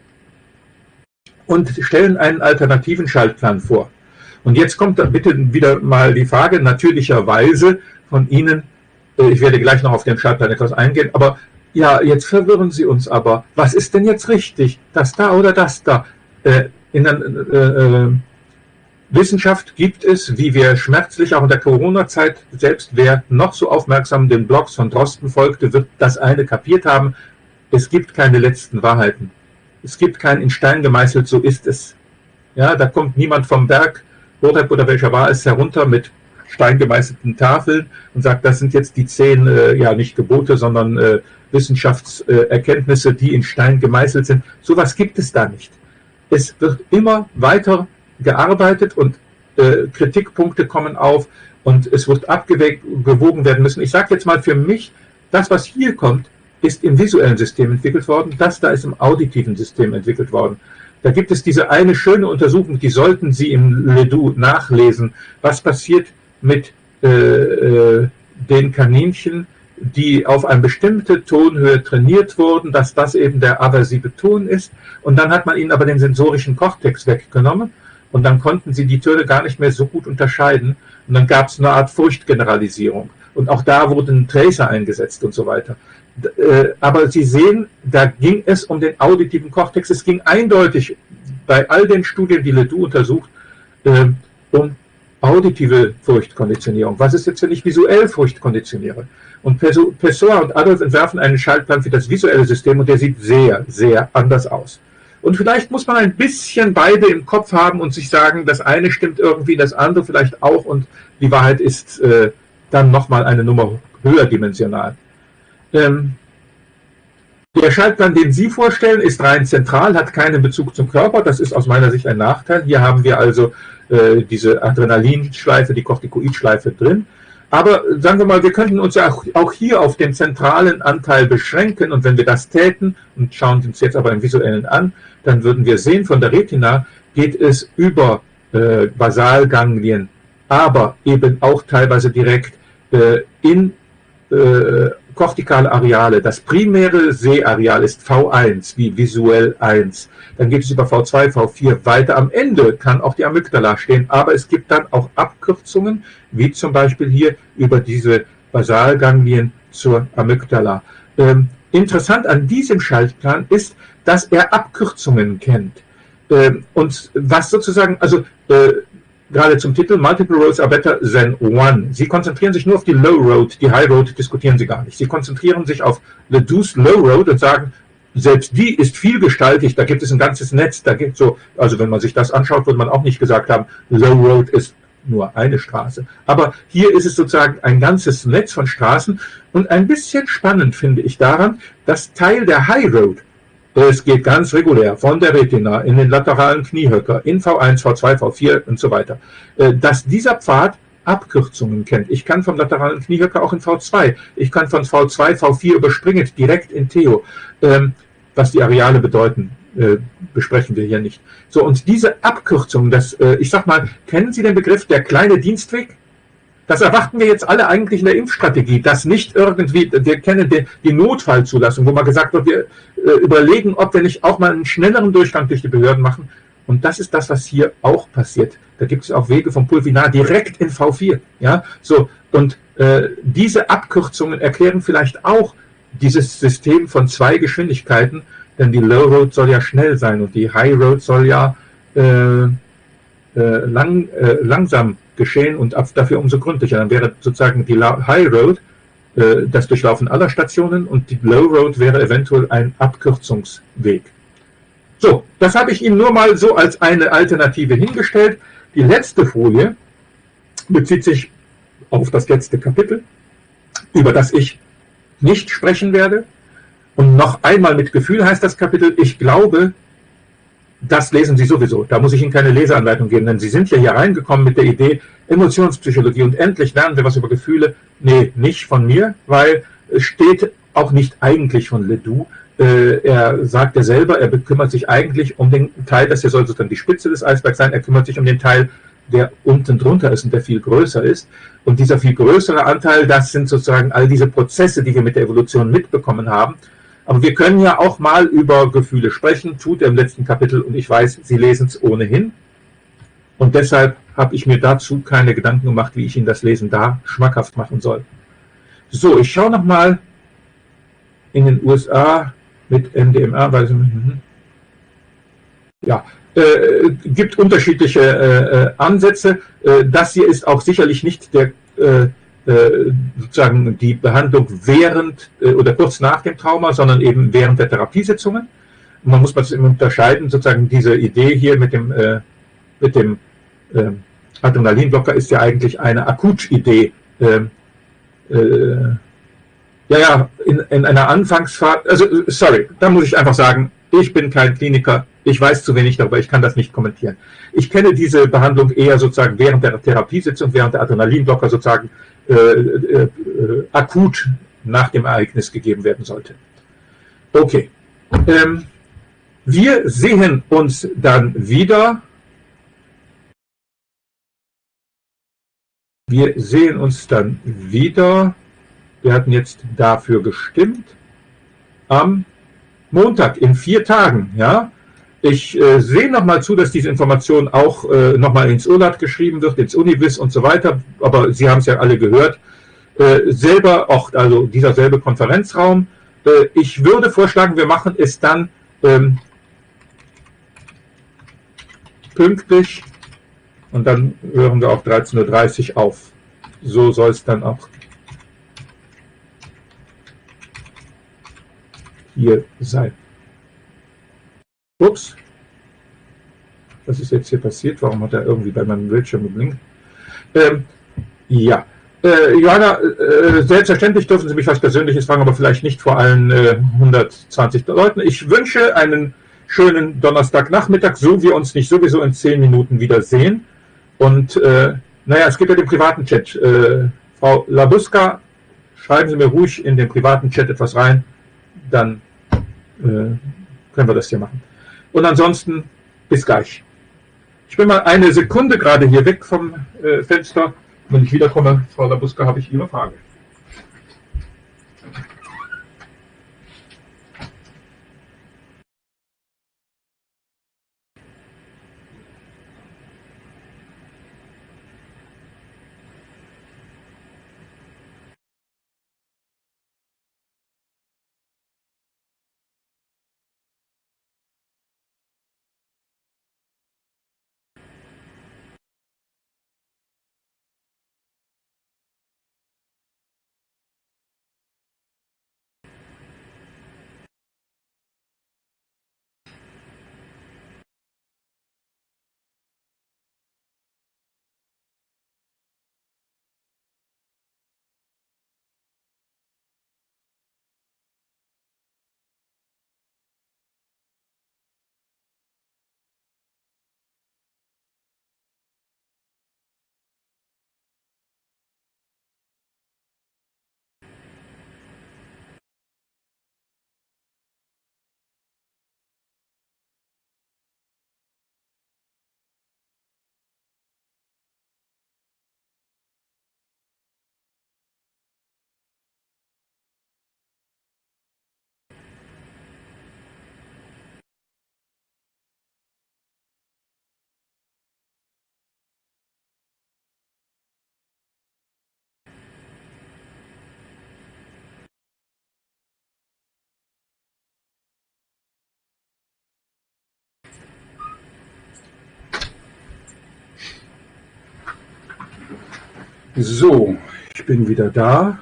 und stellen einen alternativen Schaltplan vor. Und jetzt kommt dann bitte wieder mal die Frage, natürlicherweise von Ihnen, äh, ich werde gleich noch auf den Schaltplan etwas eingehen, aber ja, jetzt verwirren Sie uns aber. Was ist denn jetzt richtig? Das da oder das da? Äh, in der äh, äh, Wissenschaft gibt es, wie wir schmerzlich auch in der Corona-Zeit, selbst wer noch so aufmerksam den Blogs von Drosten folgte, wird das eine kapiert haben. Es gibt keine letzten Wahrheiten. Es gibt kein in Stein gemeißelt, so ist es. Ja, da kommt niemand vom Berg, Horeb oder welcher war es, herunter mit steingemeißelten Tafeln und sagt, das sind jetzt die zehn, äh, ja nicht Gebote, sondern äh, Wissenschaftserkenntnisse, die in Stein gemeißelt sind. Sowas gibt es da nicht. Es wird immer weiter gearbeitet und äh, Kritikpunkte kommen auf und es wird abgewogen werden müssen. Ich sage jetzt mal für mich, das, was hier kommt, ist im visuellen System entwickelt worden, das da ist im auditiven System entwickelt worden. Da gibt es diese eine schöne Untersuchung, die sollten Sie im Ledoux nachlesen. Was passiert mit äh, äh, den Kaninchen, die auf eine bestimmte Tonhöhe trainiert wurden, dass das eben der aversive Ton ist. Und dann hat man ihnen aber den sensorischen Kortex weggenommen und dann konnten sie die Töne gar nicht mehr so gut unterscheiden. Und dann gab es eine Art Furchtgeneralisierung. Und auch da wurden Tracer eingesetzt und so weiter. Aber Sie sehen, da ging es um den auditiven Kortex. Es ging eindeutig bei all den Studien, die Ledoux untersucht, um auditive Furchtkonditionierung. Was ist jetzt, wenn ich visuell Furcht konditioniere? Und Pessoa und Adolf entwerfen einen Schaltplan für das visuelle System und der sieht sehr, sehr anders aus. Und vielleicht muss man ein bisschen beide im Kopf haben und sich sagen, das eine stimmt irgendwie, das andere vielleicht auch und die Wahrheit ist äh, dann nochmal eine Nummer höher dimensional. Ähm, Der Schaltplan, den Sie vorstellen, ist rein zentral, hat keinen Bezug zum Körper. Das ist aus meiner Sicht ein Nachteil. Hier haben wir also äh, diese Adrenalinschleife, die Corticoidschleife drin. Aber sagen wir mal, wir könnten uns ja auch, auch hier auf den zentralen Anteil beschränken. Und wenn wir das täten und schauen uns jetzt aber im Visuellen an, dann würden wir sehen, von der Retina geht es über äh, Basalganglien, aber eben auch teilweise direkt äh, in äh, kortikale Areale. Das primäre Sehareal ist V eins, wie visuell eins. Dann geht es über V zwei, V vier weiter. Am Ende kann auch die Amygdala stehen, aber es gibt dann auch Abkürzungen, wie zum Beispiel hier über diese Basalganglien zur Amygdala. Ähm, interessant an diesem Schaltplan ist, dass er Abkürzungen kennt. Ähm, und was sozusagen, also äh, gerade zum Titel, Multiple Roads are better than one. Sie konzentrieren sich nur auf die Low Road, die High Road diskutieren Sie gar nicht. Sie konzentrieren sich auf Ledoux Low Road und sagen, selbst die ist vielgestaltig, da gibt es ein ganzes Netz, da gibt so, also wenn man sich das anschaut, würde man auch nicht gesagt haben, Low Road ist nur eine Straße. Aber hier ist es sozusagen ein ganzes Netz von Straßen und ein bisschen spannend finde ich daran, dass Teil der High Road, es geht ganz regulär von der Retina in den lateralen Kniehöcker, in V eins, V zwei, V vier und so weiter, dass dieser Pfad Abkürzungen kennt. Ich kann vom lateralen Kniehöcker auch in V zwei, ich kann von V zwei, V vier überspringend direkt in Theo. Was die Areale bedeuten, besprechen wir hier nicht. So, und diese Abkürzung, das, ich sag mal, kennen Sie den Begriff der kleine Dienstweg? Das erwarten wir jetzt alle eigentlich in der Impfstrategie, dass nicht irgendwie, wir kennen die, die Notfallzulassung, wo man gesagt wird, wir äh, überlegen, ob wir nicht auch mal einen schnelleren Durchgang durch die Behörden machen. Und das ist das, was hier auch passiert. Da gibt es auch Wege vom Pulvinar direkt in V vier. Ja, so, und äh, diese Abkürzungen erklären vielleicht auch dieses System von zwei Geschwindigkeiten, denn die Low Road soll ja schnell sein und die High Road soll ja äh, äh, lang, äh, langsam geschehen und dafür umso gründlicher. Dann wäre sozusagen die High Road äh, das Durchlaufen aller Stationen und die Low Road wäre eventuell ein Abkürzungsweg. So, das habe ich Ihnen nur mal so als eine Alternative hingestellt. Die letzte Folie bezieht sich auf das letzte Kapitel, über das ich nicht sprechen werde. Und noch einmal mit Gefühl heißt das Kapitel, ich glaube, das lesen Sie sowieso. Da muss ich Ihnen keine Leseanleitung geben, denn Sie sind ja hier reingekommen mit der Idee Emotionspsychologie und endlich lernen wir was über Gefühle. Nee, nicht von mir, weil es steht auch nicht eigentlich von Ledoux. Äh, er sagt ja selber, er bekümmert sich eigentlich um den Teil, das hier soll sozusagen die Spitze des Eisbergs sein, er kümmert sich um den Teil, der unten drunter ist und der viel größer ist. Und dieser viel größere Anteil, das sind sozusagen all diese Prozesse, die wir mit der Evolution mitbekommen haben. Aber wir können ja auch mal über Gefühle sprechen, tut er im letzten Kapitel und ich weiß, Sie lesen es ohnehin. Und deshalb habe ich mir dazu keine Gedanken gemacht, wie ich Ihnen das Lesen da schmackhaft machen soll. So, ich schaue nochmal in den U S A mit M D M A, weil ja, äh, gibt unterschiedliche äh, Ansätze. Äh, das hier ist auch sicherlich nicht der äh, sozusagen die Behandlung während oder kurz nach dem Trauma, sondern eben während der Therapiesitzungen. Und man muss mal unterscheiden, sozusagen diese Idee hier mit dem, äh, mit dem äh, Adrenalinblocker ist ja eigentlich eine Akutidee. Äh, äh, ja, ja, in, in einer Anfangsphase, also sorry, da muss ich einfach sagen, ich bin kein Kliniker, ich weiß zu wenig darüber, ich kann das nicht kommentieren. Ich kenne diese Behandlung eher sozusagen während der Therapiesitzung, während der Adrenalinblocker sozusagen Äh, äh, äh, akut nach dem Ereignis gegeben werden sollte. Okay. Ähm, wir sehen uns dann wieder. Wir sehen uns dann wieder. Wir hatten jetzt dafür gestimmt. Am Montag, in vier Tagen, ja. Ich äh, sehe nochmal zu, dass diese Information auch äh, nochmal ins Urlat geschrieben wird, ins Univis und so weiter, aber Sie haben es ja alle gehört. Äh, selber auch, also dieser selbe Konferenzraum. Äh, ich würde vorschlagen, wir machen es dann ähm, pünktlich und dann hören wir auch dreizehn Uhr dreißig auf. So soll es dann auch hier sein. Ups. Was ist jetzt hier passiert? Warum hat er irgendwie bei meinem Bildschirm geblinkt? Ähm, ja. Äh, Johanna, äh, selbstverständlich dürfen Sie mich was Persönliches fragen, aber vielleicht nicht vor allen äh, hundertzwanzig Leuten. Ich wünsche einen schönen Donnerstagnachmittag, so wir uns nicht sowieso in zehn Minuten wiedersehen. Und äh, naja, es gibt ja den privaten Chat. Äh, Frau Labuska, schreiben Sie mir ruhig in den privaten Chat etwas rein, dann äh, können wir das hier machen. Und ansonsten, bis gleich. Ich bin mal eine Sekunde gerade hier weg vom äh, Fenster. Wenn ich wiederkomme, Frau Labuska, habe ich Ihre Frage. So, ich bin wieder da.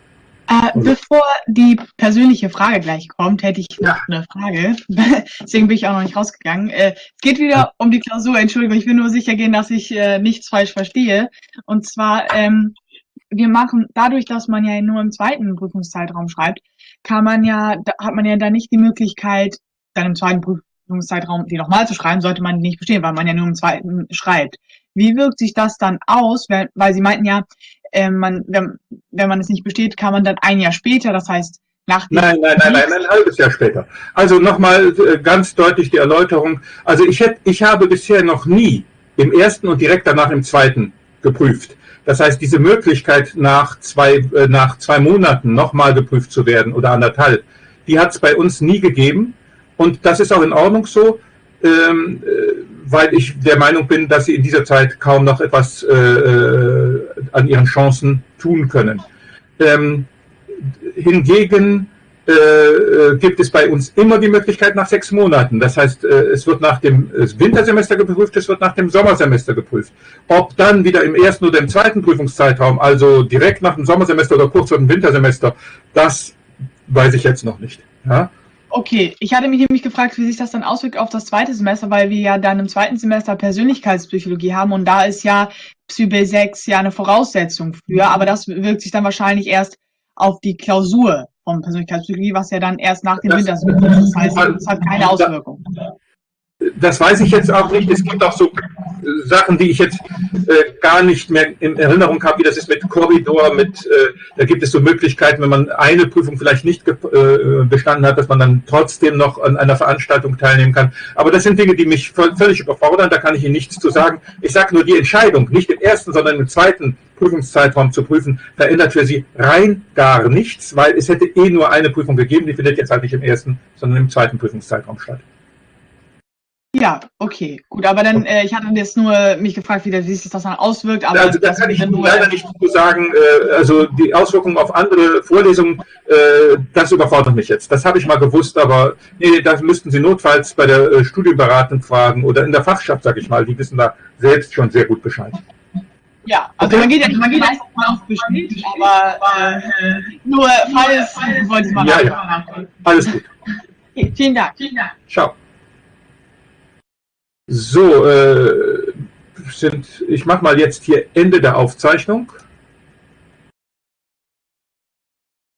Äh, bevor die persönliche Frage gleich kommt, hätte ich noch Ja. eine Frage. Deswegen bin ich auch noch nicht rausgegangen. Äh, es geht wieder um die Klausur. Entschuldigung, ich will nur sicher gehen, dass ich äh, nichts falsch verstehe. Und zwar, ähm, wir machen, dadurch, dass man ja nur im zweiten Prüfungszeitraum schreibt, kann man ja, da hat man ja dann nicht die Möglichkeit, dann im zweiten Prüfungszeitraum die nochmal zu schreiben, sollte man die nicht bestehen, weil man ja nur im zweiten schreibt. Wie wirkt sich das dann aus? Weil, weil Sie meinten ja, äh, man, wenn, wenn man es nicht besteht, kann man dann ein Jahr später, das heißt nach dem Nein, nein, nein, nein, ein halbes Jahr später. Also nochmal äh, ganz deutlich die Erläuterung. Also ich, hätte, ich habe bisher noch nie im ersten und direkt danach im zweiten geprüft. Das heißt, diese Möglichkeit, nach zwei, äh, nach zwei Monaten nochmal geprüft zu werden oder anderthalb, die hat es bei uns nie gegeben. Und das ist auch in Ordnung so, ähm, äh, weil ich der Meinung bin, dass Sie in dieser Zeit kaum noch etwas äh, an Ihren Chancen tun können. Ähm, hingegen äh, gibt es bei uns immer die Möglichkeit nach sechs Monaten. Das heißt, äh, es wird nach dem Wintersemester geprüft, es wird nach dem Sommersemester geprüft. Ob dann wieder im ersten oder im zweiten Prüfungszeitraum, also direkt nach dem Sommersemester oder kurz vor dem Wintersemester, das weiß ich jetzt noch nicht. Ja? Okay, ich hatte mich nämlich gefragt, wie sich das dann auswirkt auf das zweite Semester, weil wir ja dann im zweiten Semester Persönlichkeitspsychologie haben und da ist ja Psy-B sechs ja eine Voraussetzung für, aber das wirkt sich dann wahrscheinlich erst auf die Klausur von Persönlichkeitspsychologie, was ja dann erst nach dem Das- Wintersemester ist. Das heißt, es hat keine Auswirkung. Das weiß ich jetzt auch nicht. Es gibt auch so äh, Sachen, die ich jetzt äh, gar nicht mehr in Erinnerung habe, wie das ist mit Korridor, mit, äh, da gibt es so Möglichkeiten, wenn man eine Prüfung vielleicht nicht ge- äh, bestanden hat, dass man dann trotzdem noch an einer Veranstaltung teilnehmen kann. Aber das sind Dinge, die mich voll, völlig überfordern, da kann ich Ihnen nichts zu sagen. Ich sage nur, die Entscheidung, nicht im ersten, sondern im zweiten Prüfungszeitraum zu prüfen, verändert für Sie rein gar nichts, weil es hätte eh nur eine Prüfung gegeben, die findet jetzt halt nicht im ersten, sondern im zweiten Prüfungszeitraum statt. Ja, okay, gut, aber dann, äh, ich hatte jetzt nur mich gefragt, wie, das, wie sich das dann auswirkt, aber Also da das kann ich wäre nur- leider nicht zu sagen, äh, also die Auswirkungen auf andere Vorlesungen, äh, das überfordert mich jetzt. Das habe ich mal gewusst, aber nee, das müssten Sie notfalls bei der äh, Studienberatung fragen oder in der Fachschaft, sage ich mal, die wissen da selbst schon sehr gut Bescheid. Ja, also man geht ja nicht man geht meistens mal auf Beschnitt, aber äh, nur falls wollte ich mal ja, ja. Alles gut. Okay, vielen Dank. Vielen Dank. Ciao. So, äh, sind, ich mache mal jetzt hier Ende der Aufzeichnung.